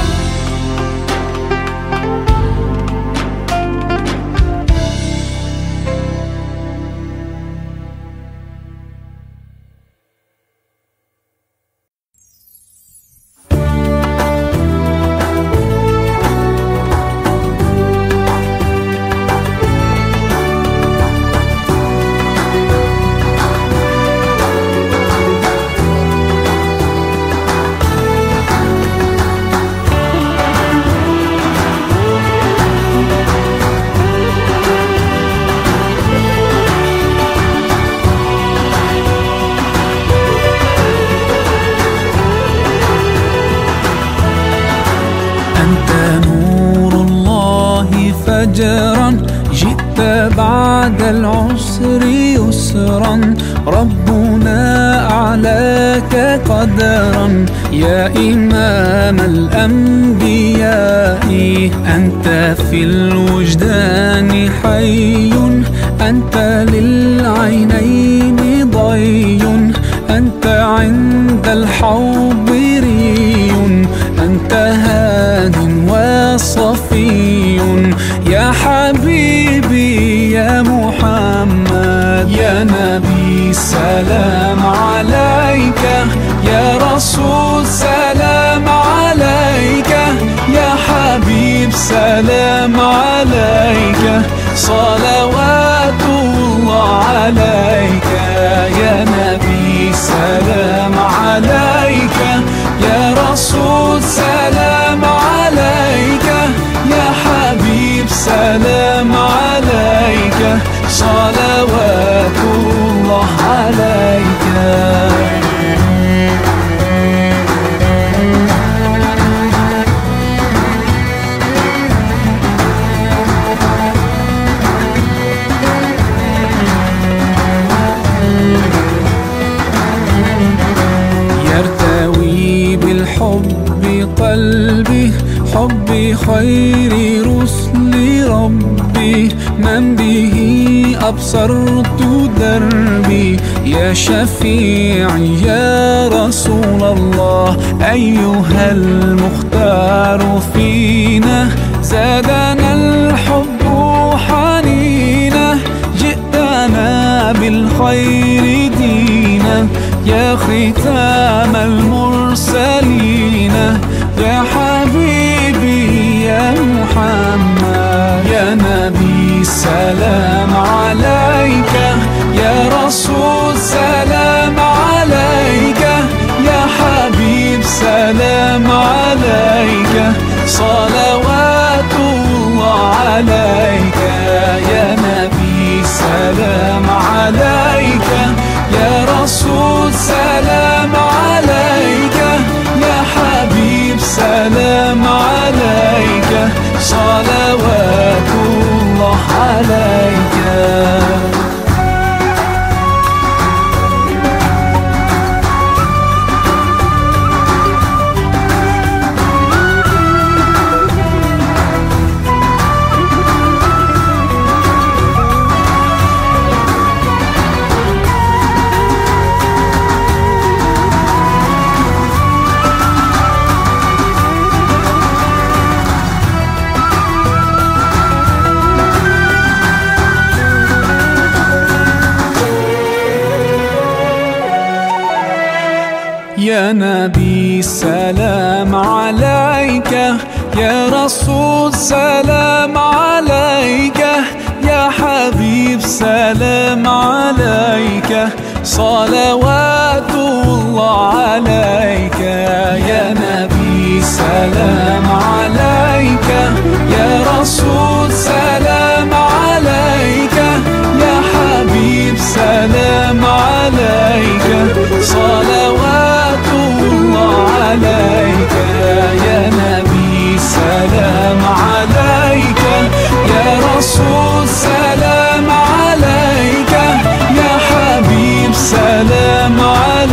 فجرا جئت بعد العسر يسرا ربنا أعلاك قدرا قدرا يا إمام الأنبياء. أنت في الوجدان حي، أنت للعينين ضي، أنت عند الحوض ري، أنت هاد وصفي يا حبيبي يا محمد. يا نبي سلام عليك، يا رسول سلام عليك، يا حبيب سلام عليك، صلوات الله عليك. يا نبي سلام عليك، يا رسول سلام عليك، يا حبيب سلام عليك، صلوات الله عليك. يرتوي بالحب قلبي، حب خير رسل ربي، من به أبصرت دربي. يا شفيعي يا رسول الله، أيها المختار فينا، زادنا الحب حنينا، جئتنا بالخير دينا، يا ختام المرسلين، يا حبيبي يا محمد. يا نبي سلام عليك، يا رسول سلام عليك، يا حبيب سلام عليك، صلوات الله عليك. يا نبي سلام عليك، يا رسول سلام عليك، يا حبيب سلام عليك، صلوات الله عليك. يا نبي سلام عليك، يا رسول سلام عليك، يا حبيب سلام عليك، صلوات الله عليك. يا نبي سلام عليك، يا رسول سلام عليك، يا حبيب سلام عليك، صلوات الله عليك. يا نبي سلام عليك، يا رسول سلام عليك، يا حبيب سلام عليك،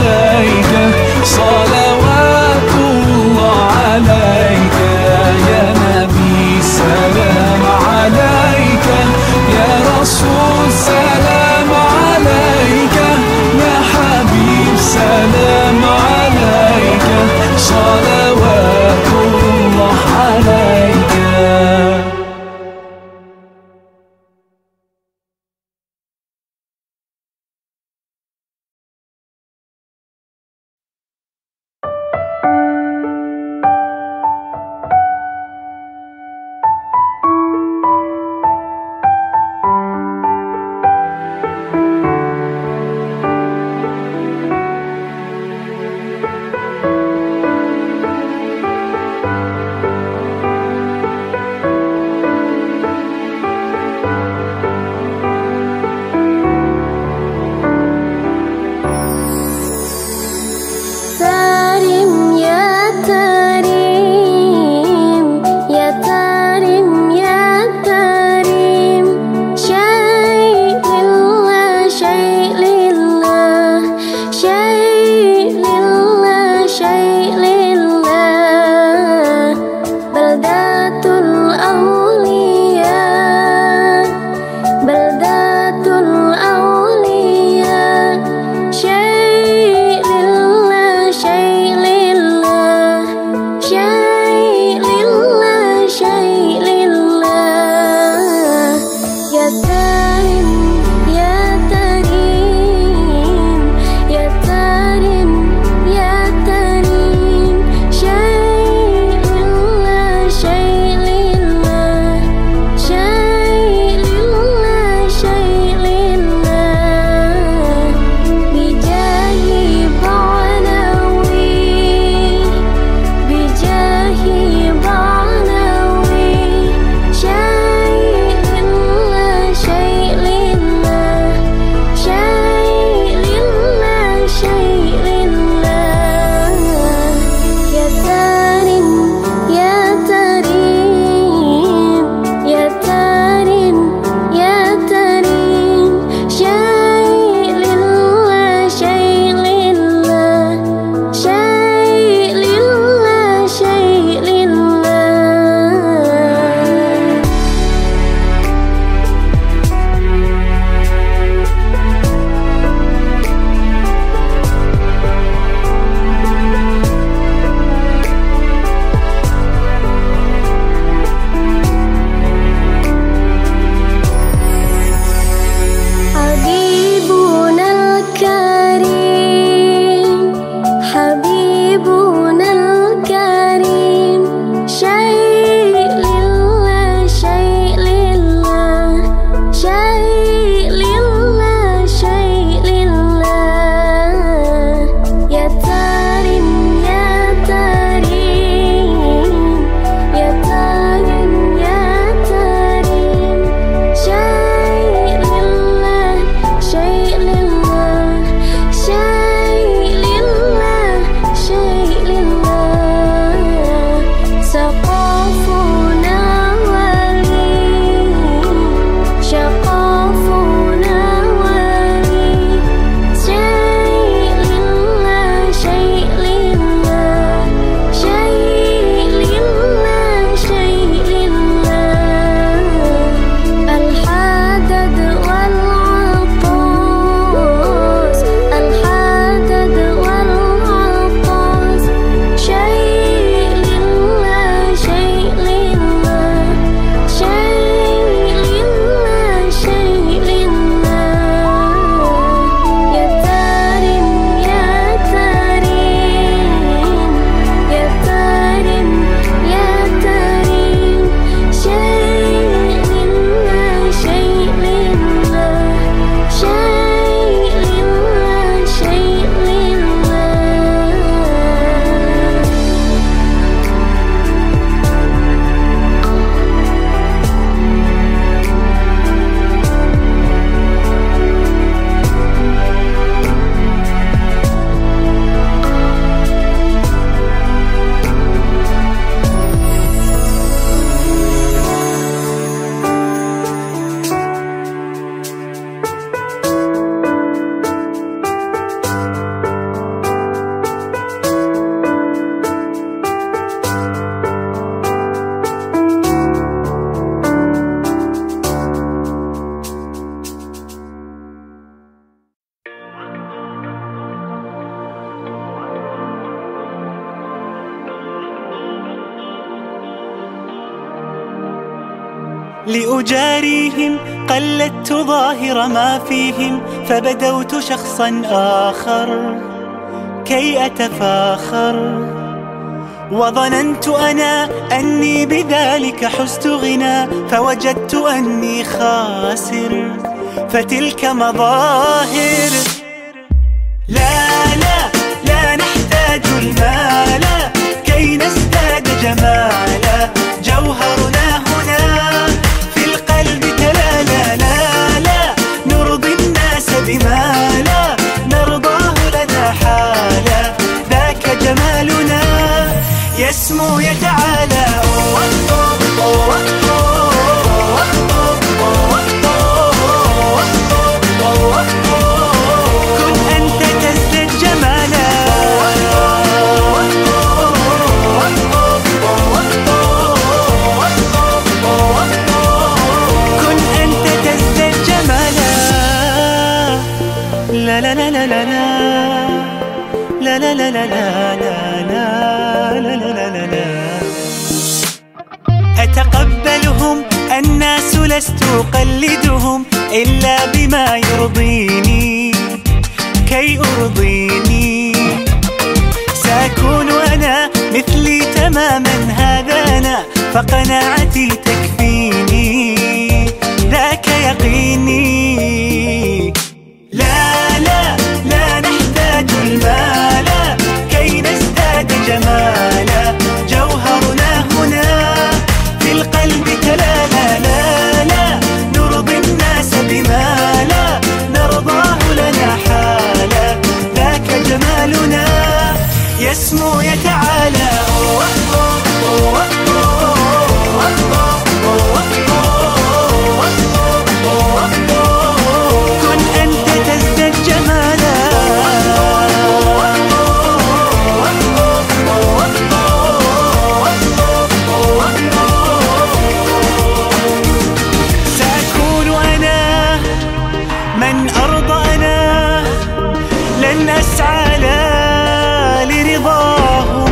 لأجاريهم قلدت ظاهر ما فيهم، فبدوت شخصا آخر كي أتفاخر، وظننت أنا أني بذلك حزت غنى، فوجدت أني خاسر، فتلك مظاهر. لا لا لا نحتاج المال كي نزداد جمالا، جوهرنا هنا في القلب تلالا. لا لا نرضي الناس بما لا نرضاه لنا حالا، ذاك جمالنا يسمو يتعالى. كن أنت تزداد جمالا، كن أنت تزداد جمالا. لا لا لا لا لا لا لا لا لا لا لا لا لا. أتقبلهم الناس لست أقلدهم إلا بما يرضيني كي أرضيني، سأكون أنا مثلي تماما هذا أنا، فقناعتي تكفيني ذاك يقيني. لا لا لا نحتاج المال كي نزداد جمالا، جوهرنا هنا في القلب تلالا. لا لا نرضي الناس بما لا نرضاه لنا حالا، ذاك جمالنا يسمو يتعالى. كن أنت تزداد جمالا، سأكون أنا من أرضى أنا، لن أسعى لا لرضاهم،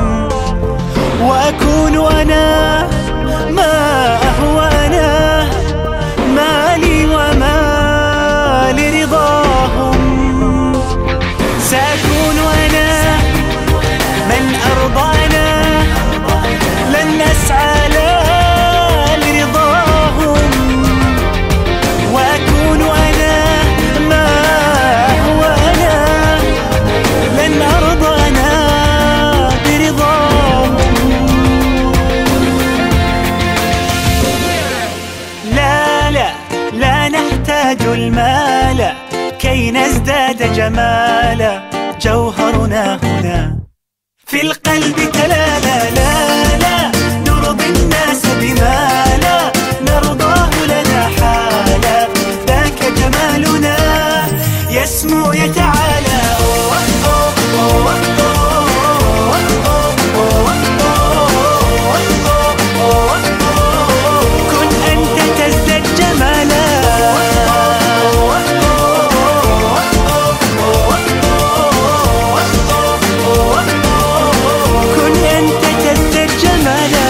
وأكون أنا ما أهوى أنا، مالي وما لرضاهم. سأكون أنا من أرضى أنا، لن أسعى لا لرضاهم، وأكون أنا ما هو أنا، لن أرضى أنا برضاهم. لا لا لا نحتاج المال كي نزداد جمالا، جوهرنا هنا في القلب تلالا. لا لا نرضي الناس بما لا نرضاه لنا حالا، ذاك جمالنا يسمو يتعالى. كن أنت تزداد جمالا، كن أنت تزداد جمالا.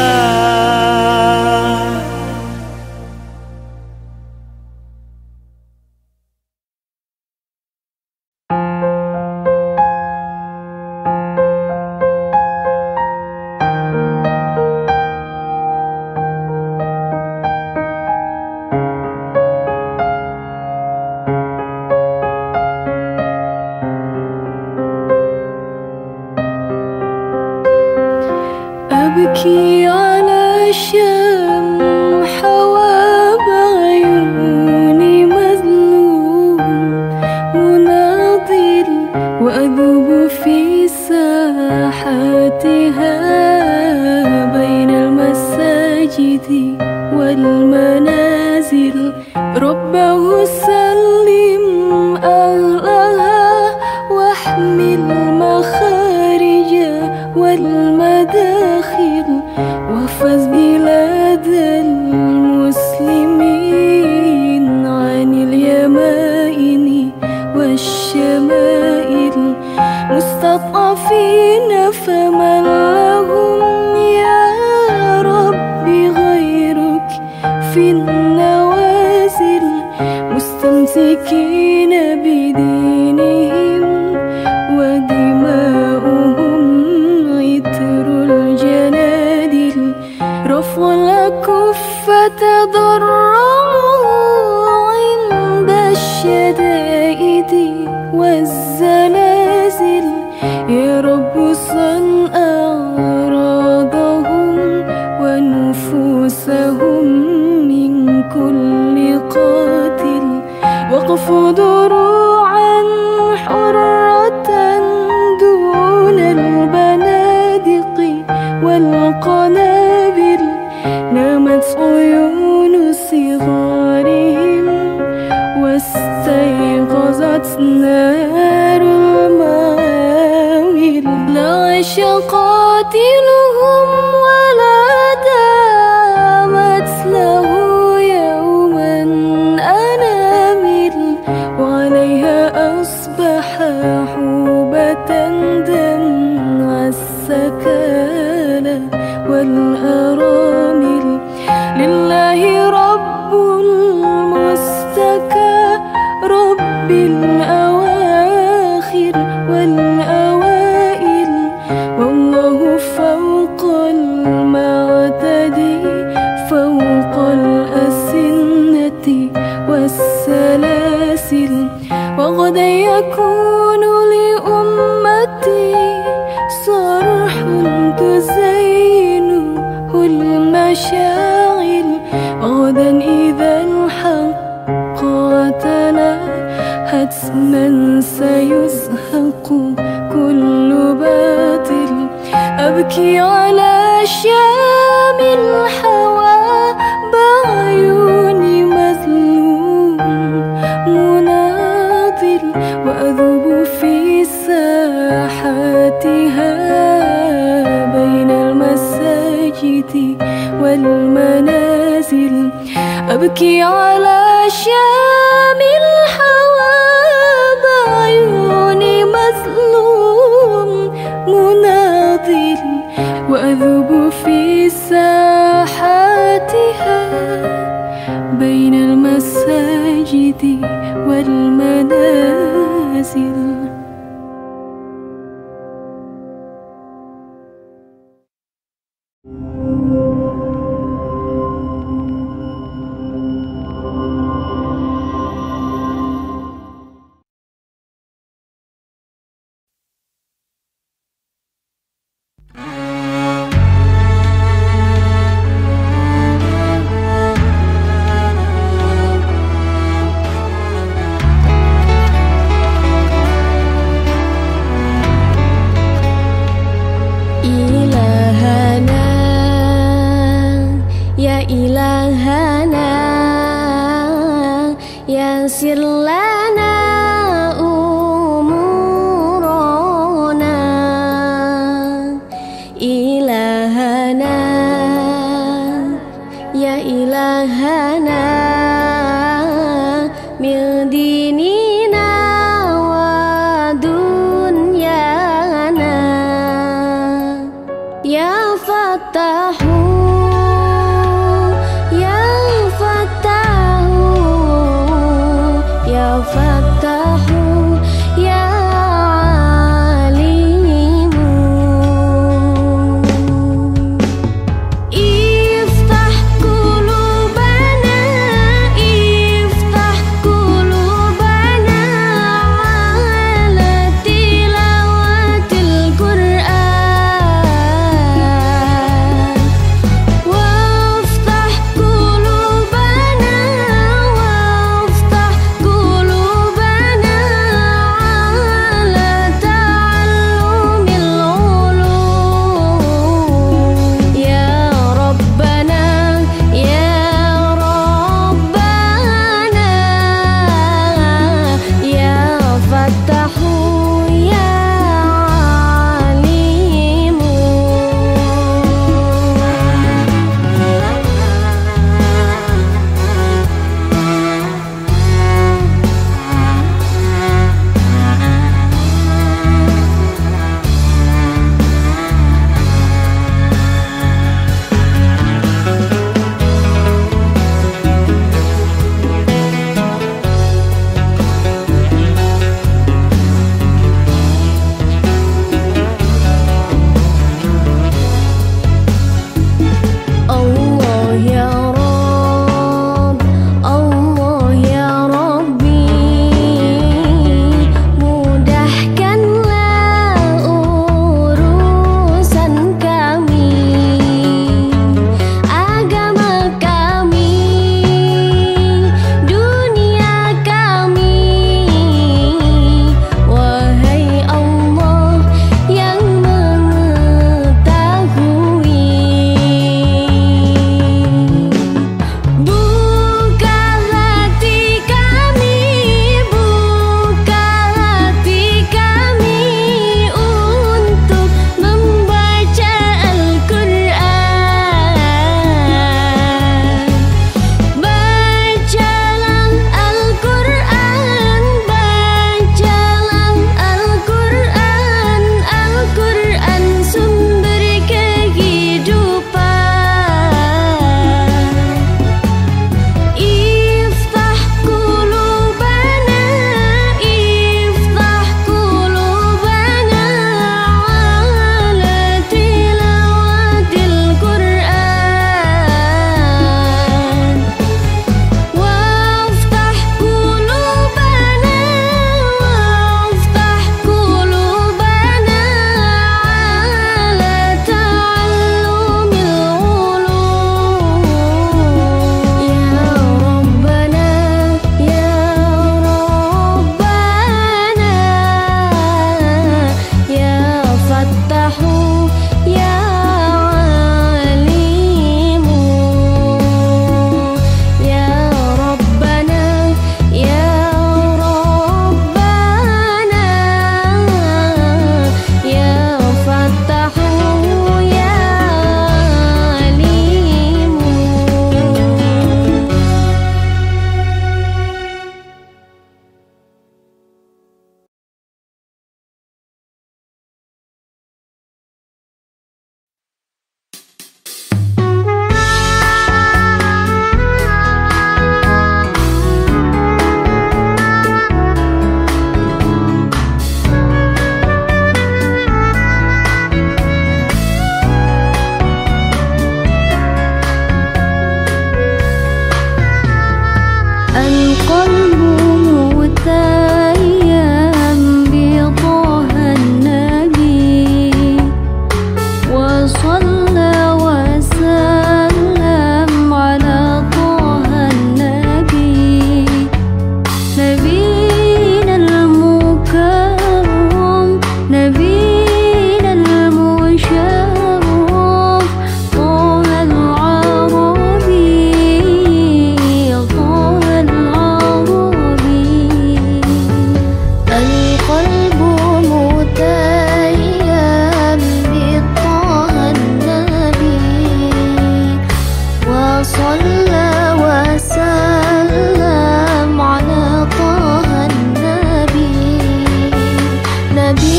أبكي على شمح وبعيوني مظلوم مناضل، وأذوب في ساحاتها بين المساجد والمنازل. ربه سلم أهلها واحمل المخارج والمداخل، وفز بلاد المسلمين عن اليمائن والشمائل. مستضعفين فمن لهم يا رب غيرك، أبكي على شام الحوى بعيوني مظلوم مناضل وأذوب في ساحاتها بين المساجد والمنازل. أبكي على شام الحوى بعيوني مظلوم مناضل وأذوب في ساحاتها بين المساجد والمنازل.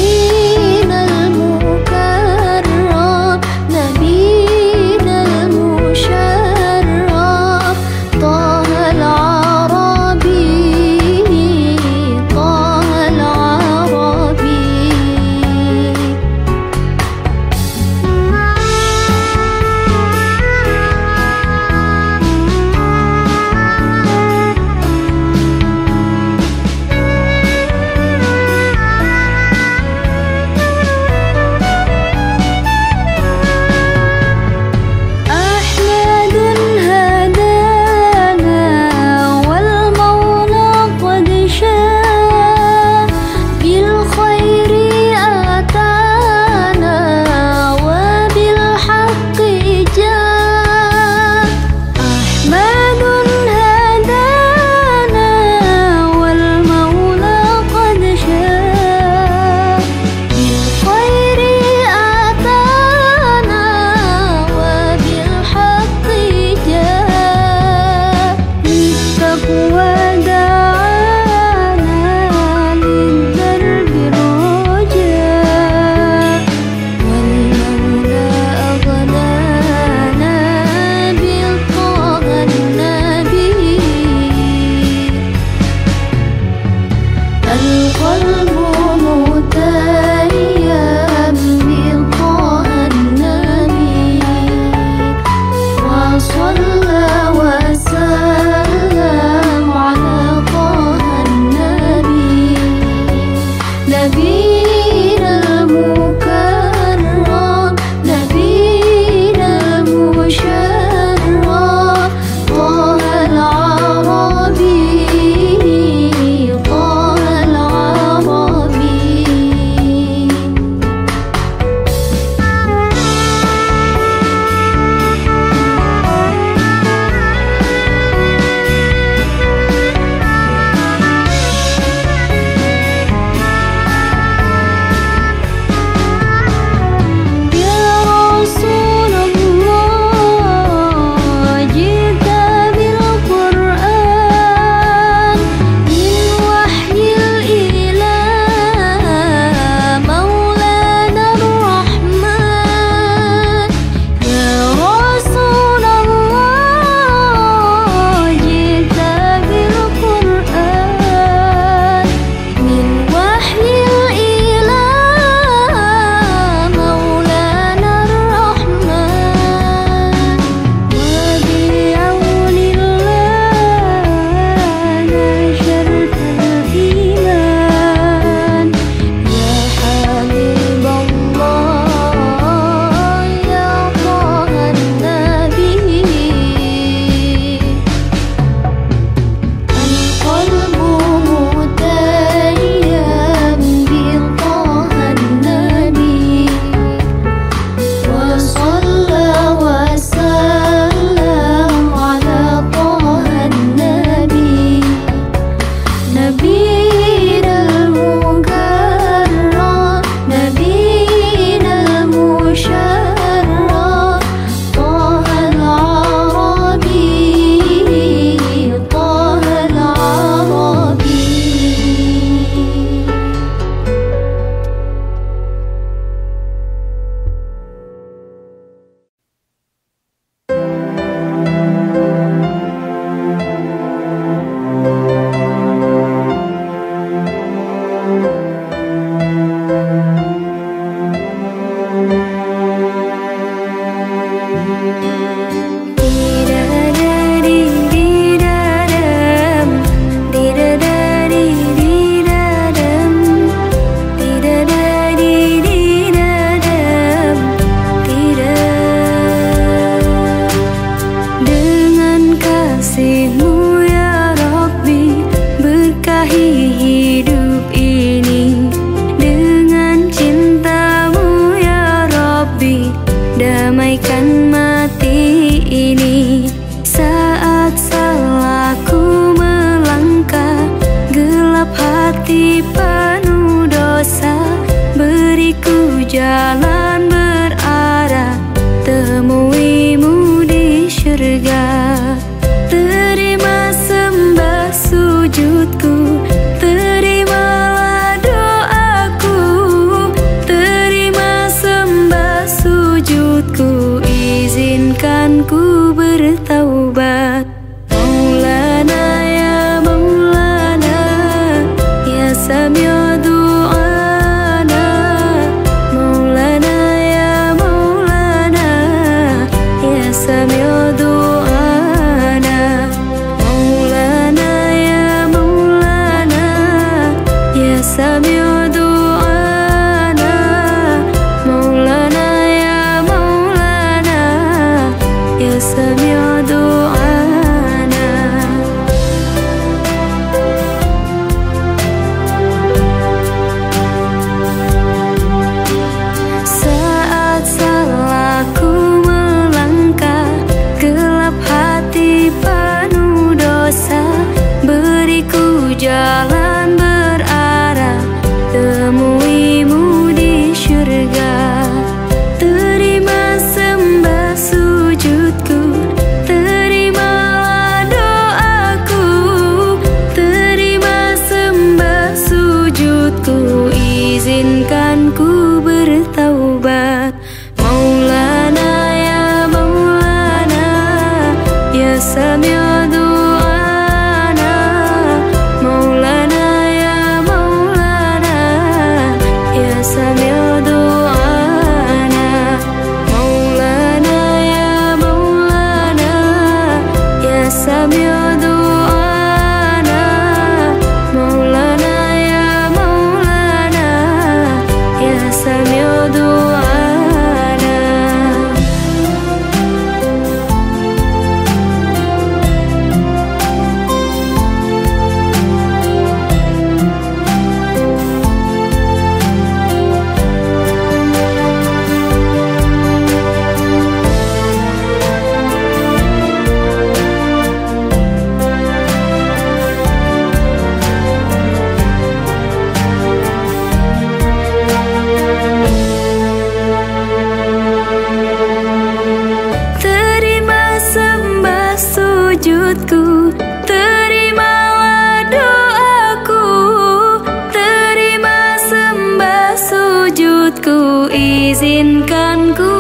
jalan berarah temuimu di syurga. Terima sembah sujudku, terimalah doaku. Ku izinkan ku